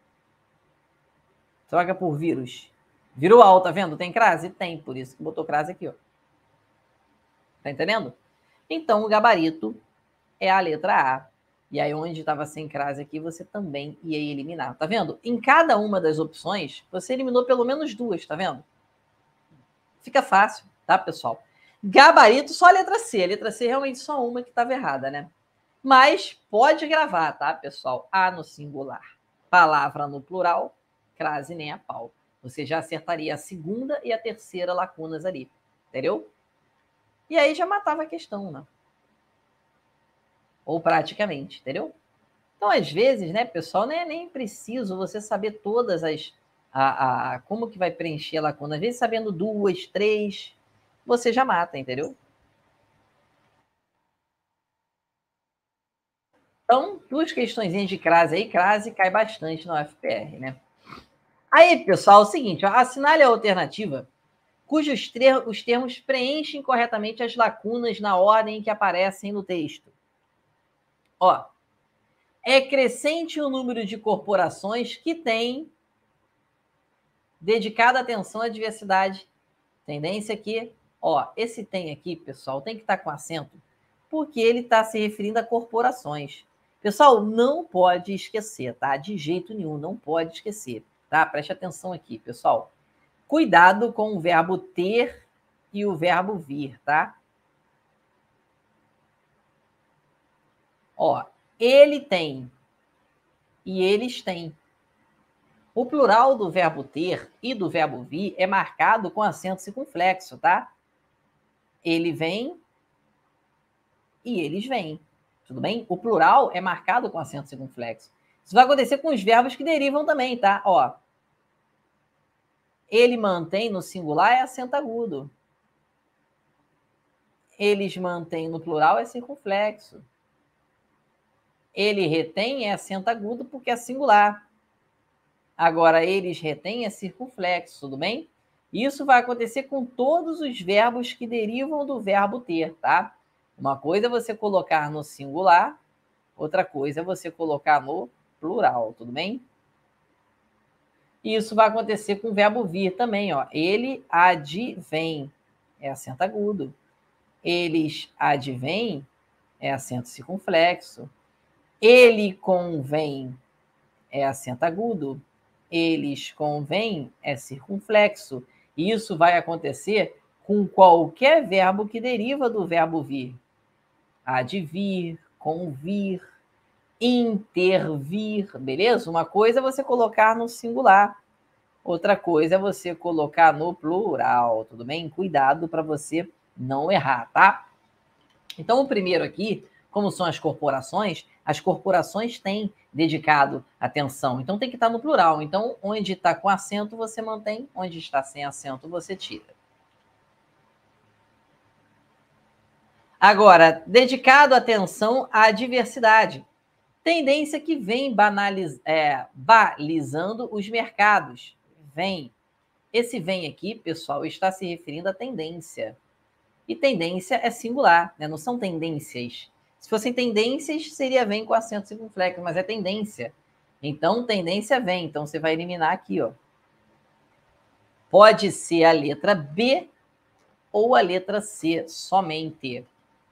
Troca por vírus. Virou AU, tá vendo? Tem crase? Tem, por isso que botou crase aqui, ó. Tá entendendo? Então, o gabarito é a letra A. E aí, onde estava sem crase aqui, você também ia eliminar. Tá vendo? Em cada uma das opções, você eliminou pelo menos duas, tá vendo? Fica fácil, tá, pessoal? Gabarito, só a letra C. A letra C é realmente só uma que estava errada, né? Mas pode gravar, tá, pessoal? A no singular, palavra no plural, crase nem a pau. Você já acertaria a segunda e a terceira lacunas ali, entendeu? E aí já matava a questão, né? Ou praticamente, entendeu? Então, às vezes, né, pessoal, não é nem preciso você saber todas as... como que vai preencher a lacuna. Às vezes, sabendo 2, 3, você já mata, entendeu? Então, duas questõezinhas de crase aí. Crase cai bastante no UFPR, né? Aí, pessoal, é o seguinte, ó, assinale a alternativa cujos os termos preenchem corretamente as lacunas na ordem em que aparecem no texto. Ó, é crescente o número de corporações que têm dedicado atenção à diversidade. Tendência aqui, ó, esse tem aqui, pessoal, tem que estar com acento, porque ele está se referindo a corporações. Pessoal, não pode esquecer, tá? De jeito nenhum, não pode esquecer, tá? Preste atenção aqui, pessoal. Cuidado com o verbo ter e o verbo vir, tá? Ó, ele tem e eles têm. O plural do verbo ter e do verbo vir é marcado com acento circunflexo, tá? Ele vem e eles vêm. Tudo bem? O plural é marcado com acento circunflexo. Isso vai acontecer com os verbos que derivam também, tá? Ó, ele mantém no singular é acento agudo. Eles mantêm no plural é circunflexo. Ele retém é acento agudo porque é singular. Agora, eles retêm é circunflexo, tudo bem? Isso vai acontecer com todos os verbos que derivam do verbo ter, tá? Uma coisa é você colocar no singular, outra coisa é você colocar no plural, tudo bem? E isso vai acontecer com o verbo vir também, ó. Ele advém, é acento agudo. Eles advêm, é acento circunflexo. Ele convém, é acento agudo. Eles convêm, é circunflexo. E isso vai acontecer com qualquer verbo que deriva do verbo vir. Advir, convir, intervir, beleza? Uma coisa é você colocar no singular, outra coisa é você colocar no plural, tudo bem? Cuidado para você não errar, tá? Então, o primeiro aqui, como são as corporações têm dedicado atenção, então tem que estar no plural. Então, onde está com acento, você mantém, onde está sem acento, você tira. Agora, dedicado atenção à diversidade. Tendência que vem balizando os mercados. Vem. Esse vem aqui, pessoal, está se referindo à tendência. E tendência é singular, né? Não são tendências. Se fossem tendências, seria vem com acento circunflexo, mas é tendência. Então, tendência vem. Então, você vai eliminar aqui, ó. Pode ser a letra B ou a letra C, somente.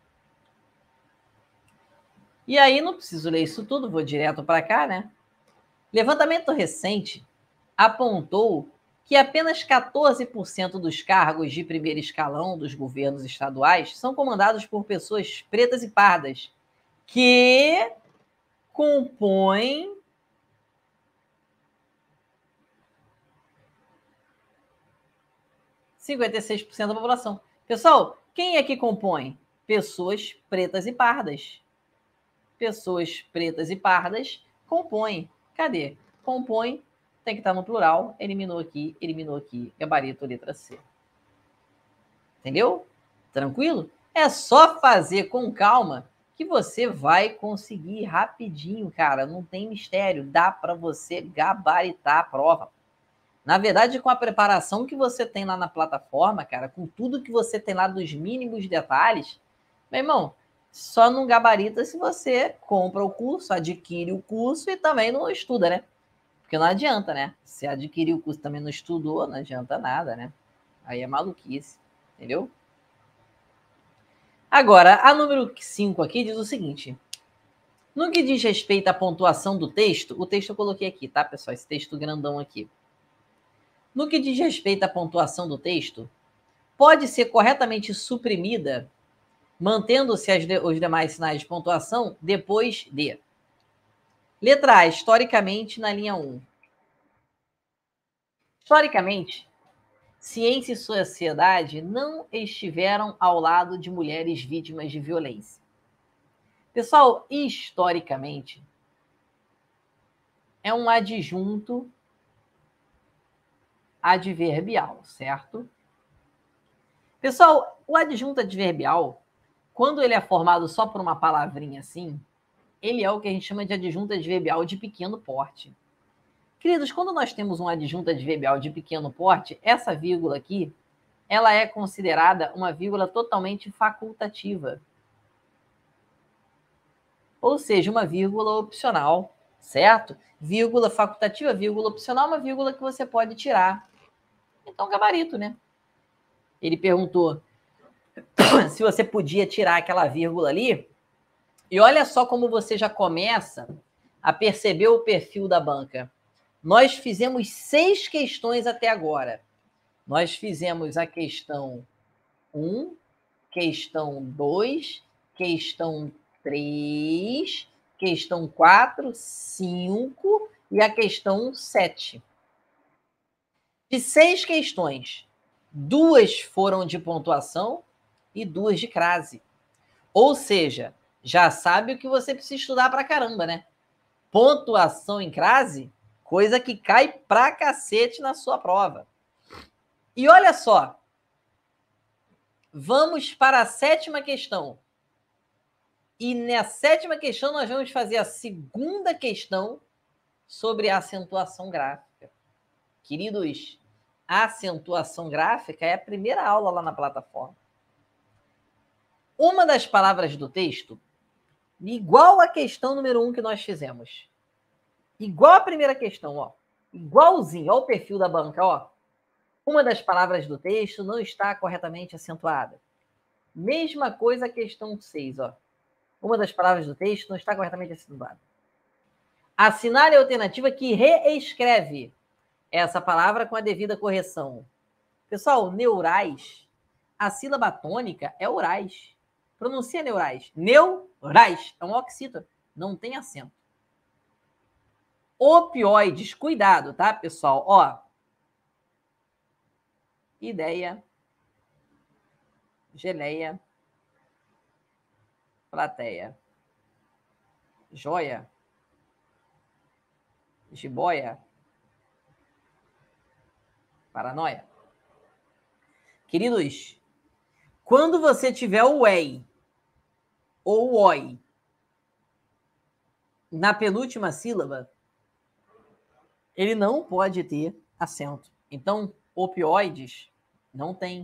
E aí, não preciso ler isso tudo, vou direto para cá, né? Levantamento recente apontou que apenas 14% dos cargos de primeiro escalão dos governos estaduais são comandados por pessoas pretas e pardas, que compõem 56% da população. Pessoal, quem é que compõe? Pessoas pretas e pardas. Pessoas pretas e pardas compõem. Cadê? Compõe, tem que estar no plural, eliminou aqui, gabarito, letra C. Entendeu? Tranquilo? É só fazer com calma que você vai conseguir rapidinho, cara. Não tem mistério. Dá para você gabaritar a prova. Na verdade, com a preparação que você tem lá na plataforma, cara, com tudo que você tem lá dos mínimos detalhes, meu irmão, só não gabarita se você compra o curso, adquire o curso e também não estuda, né? Porque não adianta, né? Se adquirir o curso e também não estudou, não adianta nada, né? Aí é maluquice, entendeu? Agora, a número 5 aqui diz o seguinte. No que diz respeito à pontuação do texto, o texto eu coloquei aqui, tá, pessoal? Esse texto grandão aqui. No que diz respeito à pontuação do texto, pode ser corretamente suprimida, mantendo-se os demais sinais de pontuação depois de. Letra A, historicamente, na linha 1. Historicamente, ciência e sociedade não estiveram ao lado de mulheres vítimas de violência. Pessoal, historicamente, é um adjunto adverbial, certo? Pessoal, o adjunto adverbial, quando ele é formado só por uma palavrinha assim, ele é o que a gente chama de adjunto adverbial de pequeno porte. Queridos, quando nós temos um adjunto adverbial de pequeno porte, essa vírgula aqui, ela é considerada uma vírgula totalmente facultativa. Ou seja, uma vírgula opcional, certo? Vírgula facultativa, vírgula opcional, uma vírgula que você pode tirar. Então, gabarito, né? Ele perguntou se você podia tirar aquela vírgula ali. E olha só como você já começa a perceber o perfil da banca. Nós fizemos 6 questões até agora. Nós fizemos a questão 1, questão 2, questão 3, questão 4, 5 e a questão 7. De 6 questões, 2 foram de pontuação e 2 de crase. Ou seja, já sabe o que você precisa estudar pra caramba, né? Pontuação em crase, coisa que cai pra cacete na sua prova. E olha só, vamos para a 7ª questão. E na 7ª questão nós vamos fazer a 2ª questão sobre a acentuação gráfica. Queridos, a acentuação gráfica é a primeira aula lá na plataforma. Uma das palavras do texto, igual a questão número 1 que nós fizemos. Igual a primeira questão, ó. Igualzinho, ó o perfil da banca, ó. Uma das palavras do texto não está corretamente acentuada. Mesma coisa a questão 6, ó. Uma das palavras do texto não está corretamente acentuada. Assinale a alternativa que reescreve essa palavra com a devida correção. Pessoal, neurais, a sílaba tônica é urais. Pronuncia neurais. Neurais. É um oxítono. Não tem acento. Opioides. Cuidado, tá, pessoal? Ó. Ideia. Geleia. Plateia. Joia. Jiboia. Paranoia. Queridos, quando você tiver o EI ou o OI na penúltima sílaba, ele não pode ter acento. Então, opioides não tem.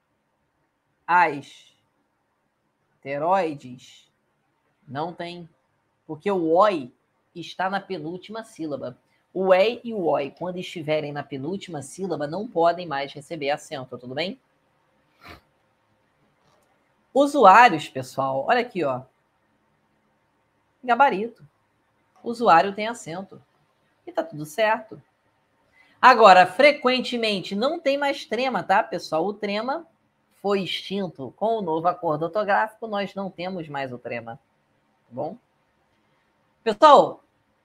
Asteroides não tem. Porque o OI está na penúltima sílaba. O EI e o OI, quando estiverem na penúltima sílaba, não podem mais receber acento, tudo bem? Usuários, pessoal, olha aqui, ó. Gabarito. Usuário tem acento. E tá tudo certo. Agora, frequentemente, não tem mais trema, tá, pessoal? O trema foi extinto. Com o novo acordo ortográfico, nós não temos mais o trema. Tá bom? Pessoal,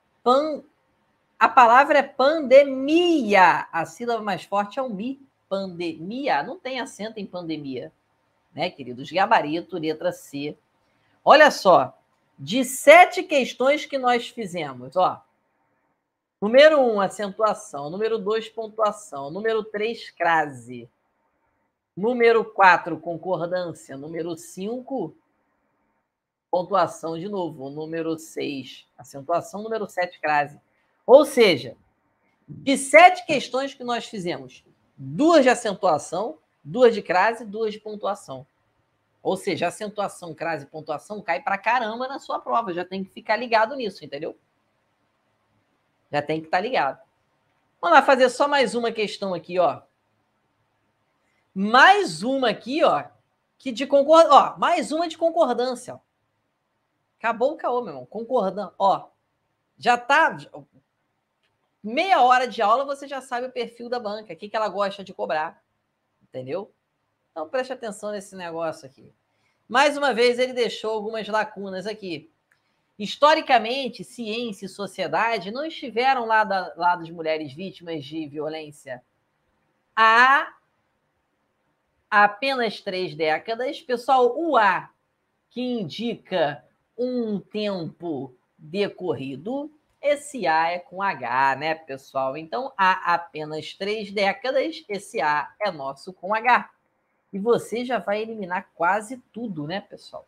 a palavra é pandemia. A sílaba mais forte é o mi. Pandemia. Não tem acento em pandemia. Né, queridos? Gabarito, letra C. Olha só. De 7 questões que nós fizemos, ó. Número 1, acentuação. Número 2, pontuação. Número 3, crase. Número 4, concordância. Número 5, pontuação de novo. Número 6, acentuação. Número 7, crase. Ou seja, de 7 questões que nós fizemos, 2 de acentuação, 2 de crase, 2 de pontuação. Ou seja, acentuação, crase e pontuação cai pra caramba na sua prova. Já tem que ficar ligado nisso, entendeu? Já tem que estar ligado. Vamos lá fazer só mais uma questão aqui, ó. Mais uma aqui, ó, que de concordância. Ó, mais uma de concordância, ó. Acabou o caô, meu irmão. Concordância. Ó, já tá... Meia hora de aula você já sabe o perfil da banca, o que ela gosta de cobrar. Entendeu? Então preste atenção nesse negócio aqui. Mais uma vez ele deixou algumas lacunas aqui. Historicamente, ciência e sociedade não estiveram lá das mulheres vítimas de violência há apenas 3 décadas. Pessoal, o A, que indica um tempo decorrido, esse A é com H, né, pessoal? Então, há apenas 3 décadas, esse A é nosso com H. E você já vai eliminar quase tudo, né, pessoal?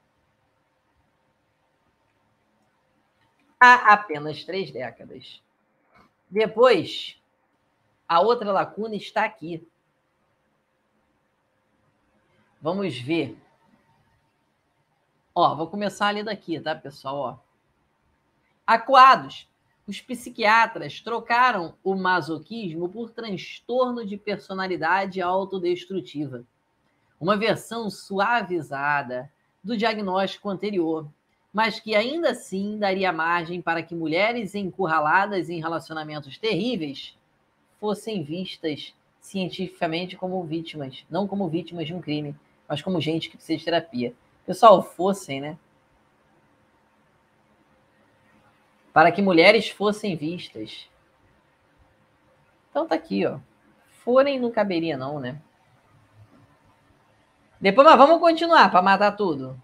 Há apenas 3 décadas. Depois, a outra lacuna está aqui. Vamos ver. Ó, vou começar ali daqui, tá, pessoal? Ó. Acuados. Os psiquiatras trocaram o masoquismo por transtorno de personalidade autodestrutiva. Uma versão suavizada do diagnóstico anterior, mas que ainda assim daria margem para que mulheres encurraladas em relacionamentos terríveis fossem vistas cientificamente como vítimas, não como vítimas de um crime, mas como gente que precisa de terapia. Pessoal, fossem, né? Para que mulheres fossem vistas. Então tá aqui, ó. Forem não caberia não, né? Depois, mas vamos continuar para matar tudo.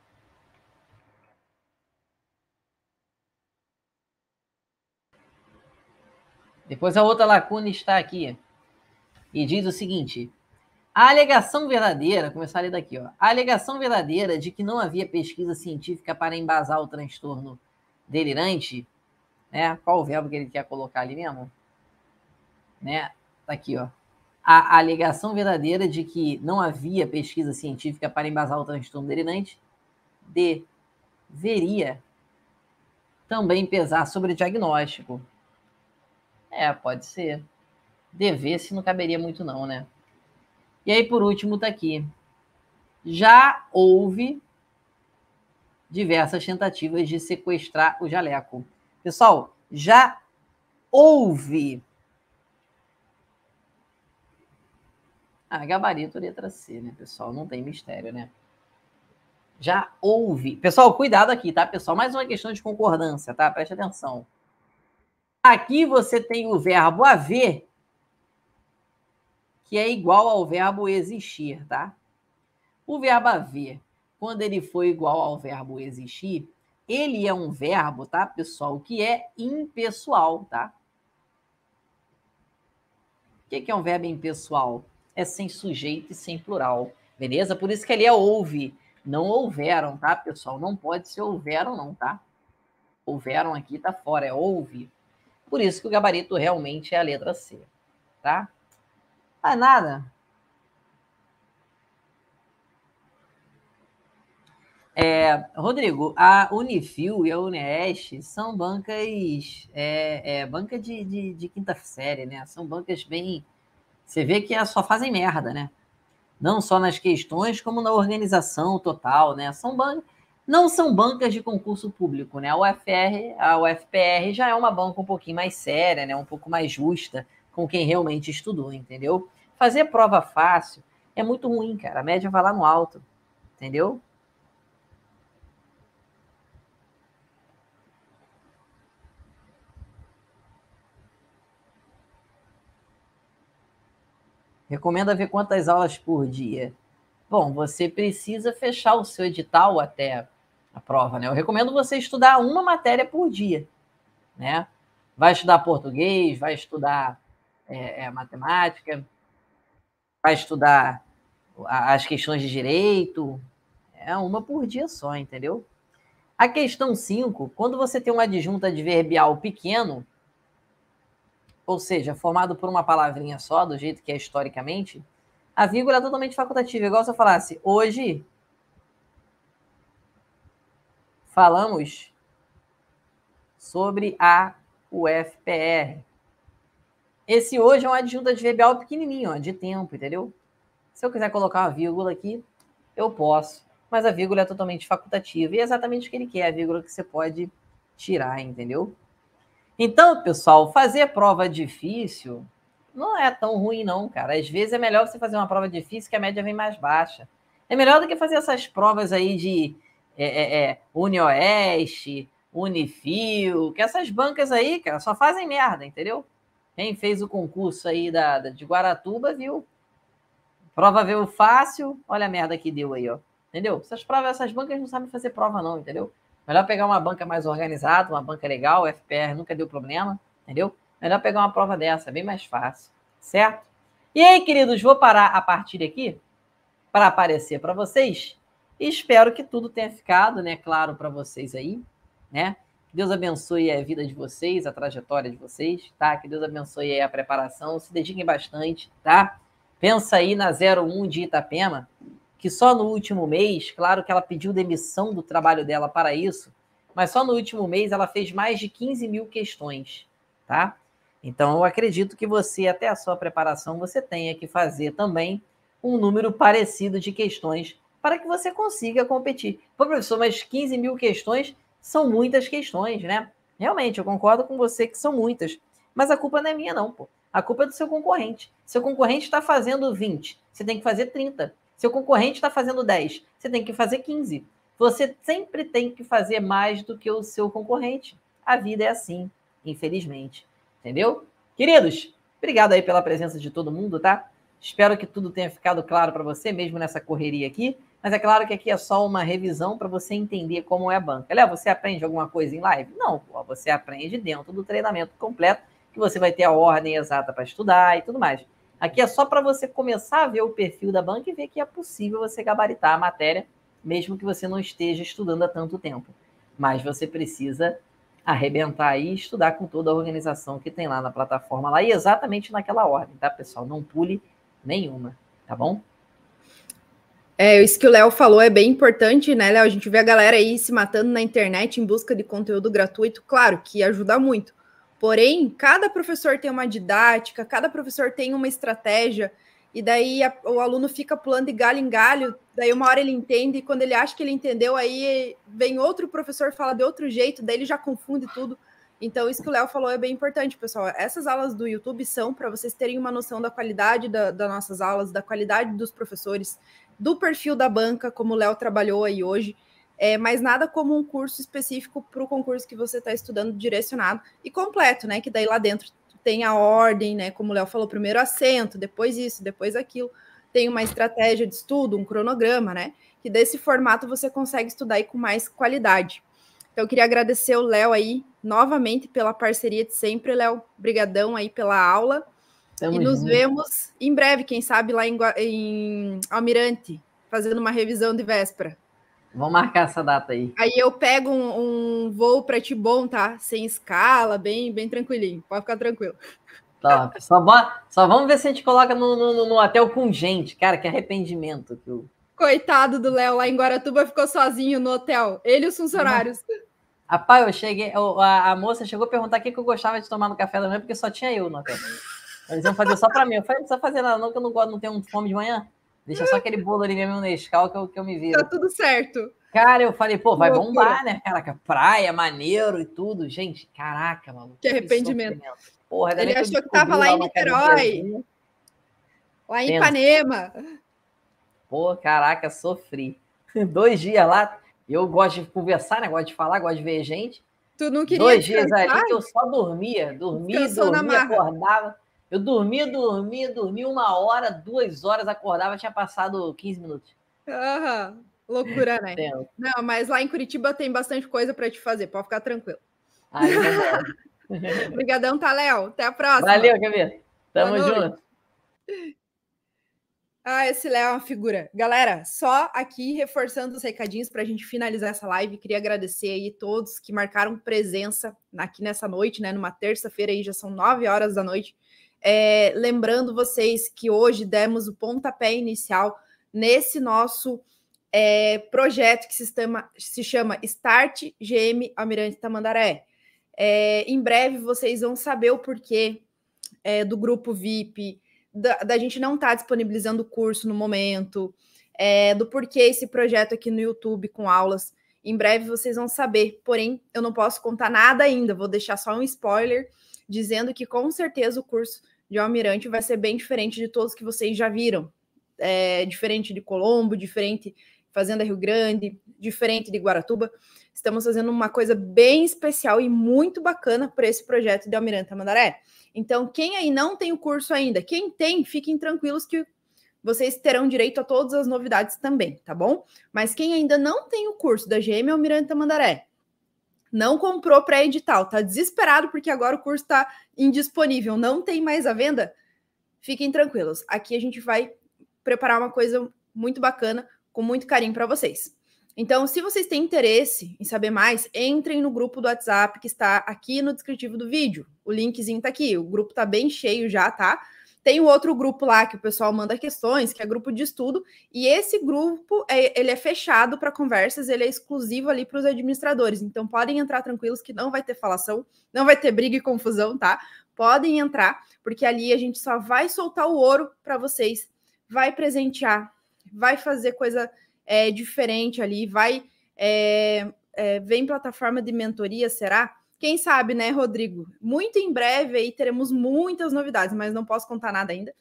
Depois a outra lacuna está aqui. E diz o seguinte: a alegação verdadeira, começar a ler daqui, ó. A alegação verdadeira de que não havia pesquisa científica para embasar o transtorno delirante, né? Qual o verbo que ele quer colocar ali mesmo? Né? Tá aqui, ó. A alegação verdadeira de que não havia pesquisa científica para embasar o transtorno delirante deveria também pesar sobre o diagnóstico. Pode ser. Dever-se não caberia muito não, né? E aí, por último, tá aqui. Já houve diversas tentativas de sequestrar o jaleco. Pessoal, já houve. Gabarito, letra C, né, pessoal? Não tem mistério, né? Já houve. Pessoal, cuidado aqui, tá, pessoal? Mais uma questão de concordância, tá? Preste atenção. Aqui você tem o verbo haver, que é igual ao verbo existir, tá? O verbo haver, quando ele for igual ao verbo existir, ele é um verbo, tá, pessoal, que é impessoal, tá? O que é um verbo impessoal? É sem sujeito e sem plural, beleza? Por isso que ele é houve, não houveram, tá, pessoal? Não pode ser houveram, não, tá? Houveram aqui tá fora, é houve. Por isso que o gabarito realmente é a letra C, tá? Ah, nada. Rodrigo, a Unifil e a Uneest são bancas, banca de quinta série, né? São bancas bem... Você vê que só fazem merda, né? Não só nas questões, como na organização total, né? Não são bancas de concurso público, né? A UFPR já é uma banca um pouquinho mais séria, né? Um pouco mais justa com quem realmente estudou, entendeu? Fazer prova fácil é muito ruim, cara. A média vai lá no alto, entendeu? Recomenda ver quantas aulas por dia. Bom, você precisa fechar o seu edital até a prova, né? Eu recomendo você estudar uma matéria por dia, né? Vai estudar português, vai estudar matemática, vai estudar as questões de direito, uma por dia só, entendeu? A questão 5, quando você tem um adjunto adverbial pequeno, ou seja, formado por uma palavrinha só, do jeito que é historicamente, a vírgula é totalmente facultativa. Igual se eu falasse, hoje falamos sobre a UFPR. Esse hoje é um adjunto adverbial pequenininho, ó, de tempo, entendeu? Se eu quiser colocar uma vírgula aqui, eu posso. Mas a vírgula é totalmente facultativa. E é exatamente o que ele quer, a vírgula que você pode tirar, entendeu? Então, pessoal, fazer prova difícil não é tão ruim, não, cara. Às vezes é melhor você fazer uma prova difícil que a média vem mais baixa. É melhor do que fazer essas provas aí de Unioeste, Unifil, que essas bancas aí, cara, só fazem merda, entendeu? Quem fez o concurso aí de Guaratuba viu. Prova veio fácil, olha a merda que deu aí, ó. Entendeu? Essas bancas não sabem fazer prova, não, entendeu? Melhor pegar uma banca mais organizada, uma banca legal, o FPR nunca deu problema, entendeu? Melhor pegar uma prova dessa, bem mais fácil, certo? E aí, queridos, vou parar a partir aqui para aparecer para vocês. E espero que tudo tenha ficado, né, claro para vocês aí, né? Que Deus abençoe a vida de vocês, a trajetória de vocês, tá? Que Deus abençoe aí a preparação, se dediquem bastante, tá? Pensa aí na 01 de Itapema, que só no último mês, claro que ela pediu demissão do trabalho dela para isso, mas só no último mês ela fez mais de 15 mil questões, tá? Então, eu acredito que você, até a sua preparação, você tenha que fazer também um número parecido de questões para que você consiga competir. Pô, professor, mas 15 mil questões são muitas questões, né? Realmente, eu concordo com você que são muitas, mas a culpa não é minha, não, pô. A culpa é do seu concorrente. Seu concorrente está fazendo 20, você tem que fazer 30. Seu concorrente está fazendo 10, você tem que fazer 15. Você sempre tem que fazer mais do que o seu concorrente. A vida é assim, infelizmente. Entendeu? Queridos, obrigado aí pela presença de todo mundo, tá? Espero que tudo tenha ficado claro para você, mesmo nessa correria aqui. Mas é claro que aqui é só uma revisão para você entender como é a banca. Léo, você aprende alguma coisa em live? Não, você aprende dentro do treinamento completo, que você vai ter a ordem exata para estudar e tudo mais. Aqui é só para você começar a ver o perfil da banca e ver que é possível você gabaritar a matéria, mesmo que você não esteja estudando há tanto tempo. Mas você precisa arrebentar aí e estudar com toda a organização que tem lá na plataforma, lá e exatamente naquela ordem, tá, pessoal? Não pule nenhuma, tá bom? Isso que o Léo falou é bem importante, né, Léo? A gente vê a galera aí se matando na internet em busca de conteúdo gratuito, claro que ajuda muito. Porém, cada professor tem uma didática, cada professor tem uma estratégia, e daí o aluno fica pulando de galho em galho, daí uma hora ele entende, e quando ele acha que ele entendeu, aí vem outro professor, fala de outro jeito, daí ele já confunde tudo. Então, isso que o Léo falou é bem importante, pessoal. Essas aulas do YouTube são para vocês terem uma noção da qualidade das nossas aulas, da qualidade dos professores, do perfil da banca, como o Léo trabalhou aí hoje, mas nada como um curso específico para o concurso que você está estudando, direcionado e completo, né? Que daí lá dentro tem a ordem, né? Como o Léo falou, primeiro assento, depois isso, depois aquilo. Tem uma estratégia de estudo, um cronograma, né? Que desse formato você consegue estudar aí com mais qualidade. Então, eu queria agradecer o Léo aí, novamente, pela parceria de sempre, Léo. Brigadão aí pela aula. E nos vemos em breve, quem sabe, lá em Almirante, fazendo uma revisão de véspera. Vamos marcar essa data aí. Aí eu pego um voo para ti bom, tá? Sem escala, bem tranquilinho. Pode ficar tranquilo. Top. Só vamos ver se a gente coloca no hotel com gente. Cara, que arrependimento. Coitado do Léo, lá em Guaratuba ficou sozinho no hotel. Ele e os funcionários. Rapaz, eu cheguei... A moça chegou a perguntar o que eu gostava de tomar no café da manhã, porque só tinha eu no hotel. Eles iam fazer só para mim. Eu falei, não precisa fazer nada não, que eu não tenho fome de manhã. Deixa só aquele bolo ali mesmo, Nescau, que eu me viro. Tá tudo certo. Cara, eu falei, pô, vai bombar, né? Caraca, praia, maneiro e tudo. Gente, caraca, maluco. Que arrependimento. Porra, ele achou que tava lá em Niterói. Lá em Ipanema. Pô, caraca, sofri. 2 dias lá. Eu gosto de conversar, né? Gosto de falar, gosto de ver gente. Tu não queria 2 dias ali que eu só dormia, acordava. Eu dormia 1 hora, 2 horas, acordava, tinha passado 15 minutos. Loucura, né? Não, mas lá em Curitiba tem bastante coisa para te fazer, pode ficar tranquilo. Aí, vambora. Obrigadão, tá, Léo? Até a próxima. Valeu, Gabi. Tamo junto. Esse Léo é uma figura. Galera, só aqui reforçando os recadinhos para a gente finalizar essa live. Queria agradecer aí todos que marcaram presença aqui nessa noite, né? Numa terça-feira aí, já são 9 horas da noite. Lembrando vocês que hoje demos o pontapé inicial nesse nosso projeto que se chama Start GM Almirante Tamandaré. Em breve vocês vão saber o porquê do grupo VIP, da gente não estar disponibilizando o curso no momento, do porquê esse projeto aqui no YouTube com aulas. Em breve vocês vão saber, porém eu não posso contar nada ainda, vou deixar só um spoiler dizendo que com certeza o curso de Almirante vai ser bem diferente de todos que vocês já viram. Diferente de Colombo, diferente Fazenda Rio Grande, diferente de Guaratuba. Estamos fazendo uma coisa bem especial e muito bacana para esse projeto de Almirante Tamandaré. Então, quem aí não tem o curso ainda, quem tem, fiquem tranquilos que vocês terão direito a todas as novidades também, tá bom? Mas quem ainda não tem o curso da GM Almirante Tamandaré, não comprou pré-edital, tá desesperado porque agora o curso está indisponível, não tem mais à venda, fiquem tranquilos. Aqui a gente vai preparar uma coisa muito bacana, com muito carinho para vocês. Então, se vocês têm interesse em saber mais, entrem no grupo do WhatsApp que está aqui no descritivo do vídeo. O linkzinho tá aqui, o grupo tá bem cheio já, tá? Tem o outro grupo lá que o pessoal manda questões, que é grupo de estudo, e esse grupo, ele é fechado para conversas, ele é exclusivo ali para os administradores. Então, podem entrar tranquilos que não vai ter falação, não vai ter briga e confusão, tá? Podem entrar, porque ali a gente só vai soltar o ouro para vocês, vai presentear, vai fazer coisa diferente ali, vem plataforma de mentoria, será? quem sabe, né, Rodrigo? Muito em breve aí teremos muitas novidades, mas não posso contar nada ainda.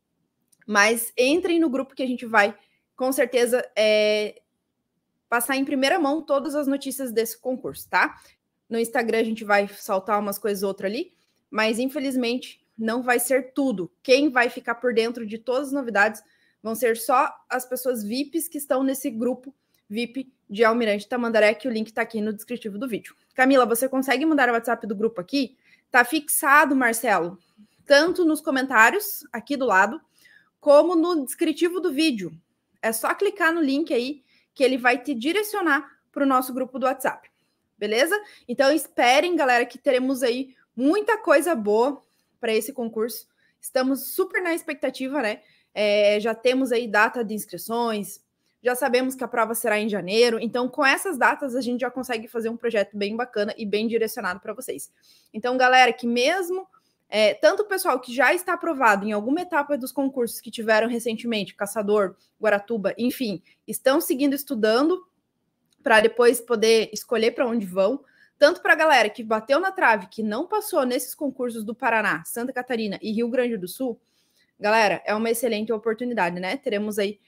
Mas entrem no grupo que a gente vai, com certeza, passar em primeira mão todas as notícias desse concurso, tá? No Instagram a gente vai soltar umas coisas ou outra ali, mas infelizmente não vai ser tudo. Quem vai ficar por dentro de todas as novidades vão ser só as pessoas VIPs que estão nesse grupo VIP de Almirante Tamandaré, que o link está aqui no descritivo do vídeo. Camila, você consegue mandar o WhatsApp do grupo aqui? Tá fixado, Marcelo, tanto nos comentários aqui do lado, como no descritivo do vídeo. É só clicar no link aí que ele vai te direcionar para o nosso grupo do WhatsApp. Beleza? Então esperem, galera, que teremos aí muita coisa boa para esse concurso. Estamos super na expectativa, né? Já temos aí data de inscrições, já sabemos que a prova será em janeiro. Então, com essas datas, a gente já consegue fazer um projeto bem bacana e bem direcionado para vocês. Então, galera, que mesmo tanto o pessoal que já está aprovado em alguma etapa dos concursos que tiveram recentemente, Caçador, Guaratuba, enfim, estão seguindo estudando para depois poder escolher para onde vão, tanto para a galera que bateu na trave, que não passou nesses concursos do Paraná, Santa Catarina e Rio Grande do Sul, galera, é uma excelente oportunidade, né? Teremos aí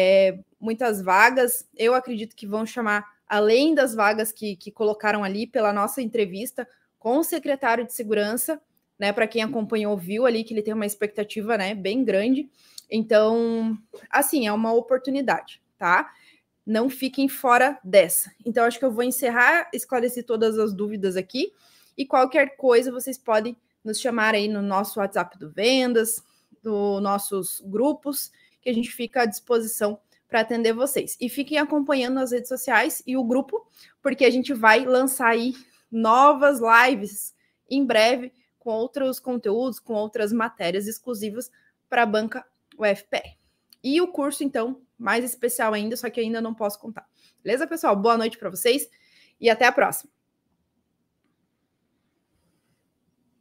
muitas vagas, eu acredito que vão chamar, além das vagas que colocaram ali pela nossa entrevista com o secretário de Segurança, né? Para quem acompanhou, viu ali que ele tem uma expectativa, né, bem grande. Então, assim, é uma oportunidade, tá? Não fiquem fora dessa. Então, acho que eu vou encerrar, esclarecer todas as dúvidas aqui. E qualquer coisa, vocês podem nos chamar aí no nosso WhatsApp do Vendas, dos nossos grupos, que a gente fica à disposição para atender vocês. E fiquem acompanhando as redes sociais e o grupo, porque a gente vai lançar aí novas lives em breve, com outros conteúdos, com outras matérias exclusivas para a banca UFPR. E o curso, então, mais especial ainda, só que ainda não posso contar. Beleza, pessoal? Boa noite para vocês e até a próxima.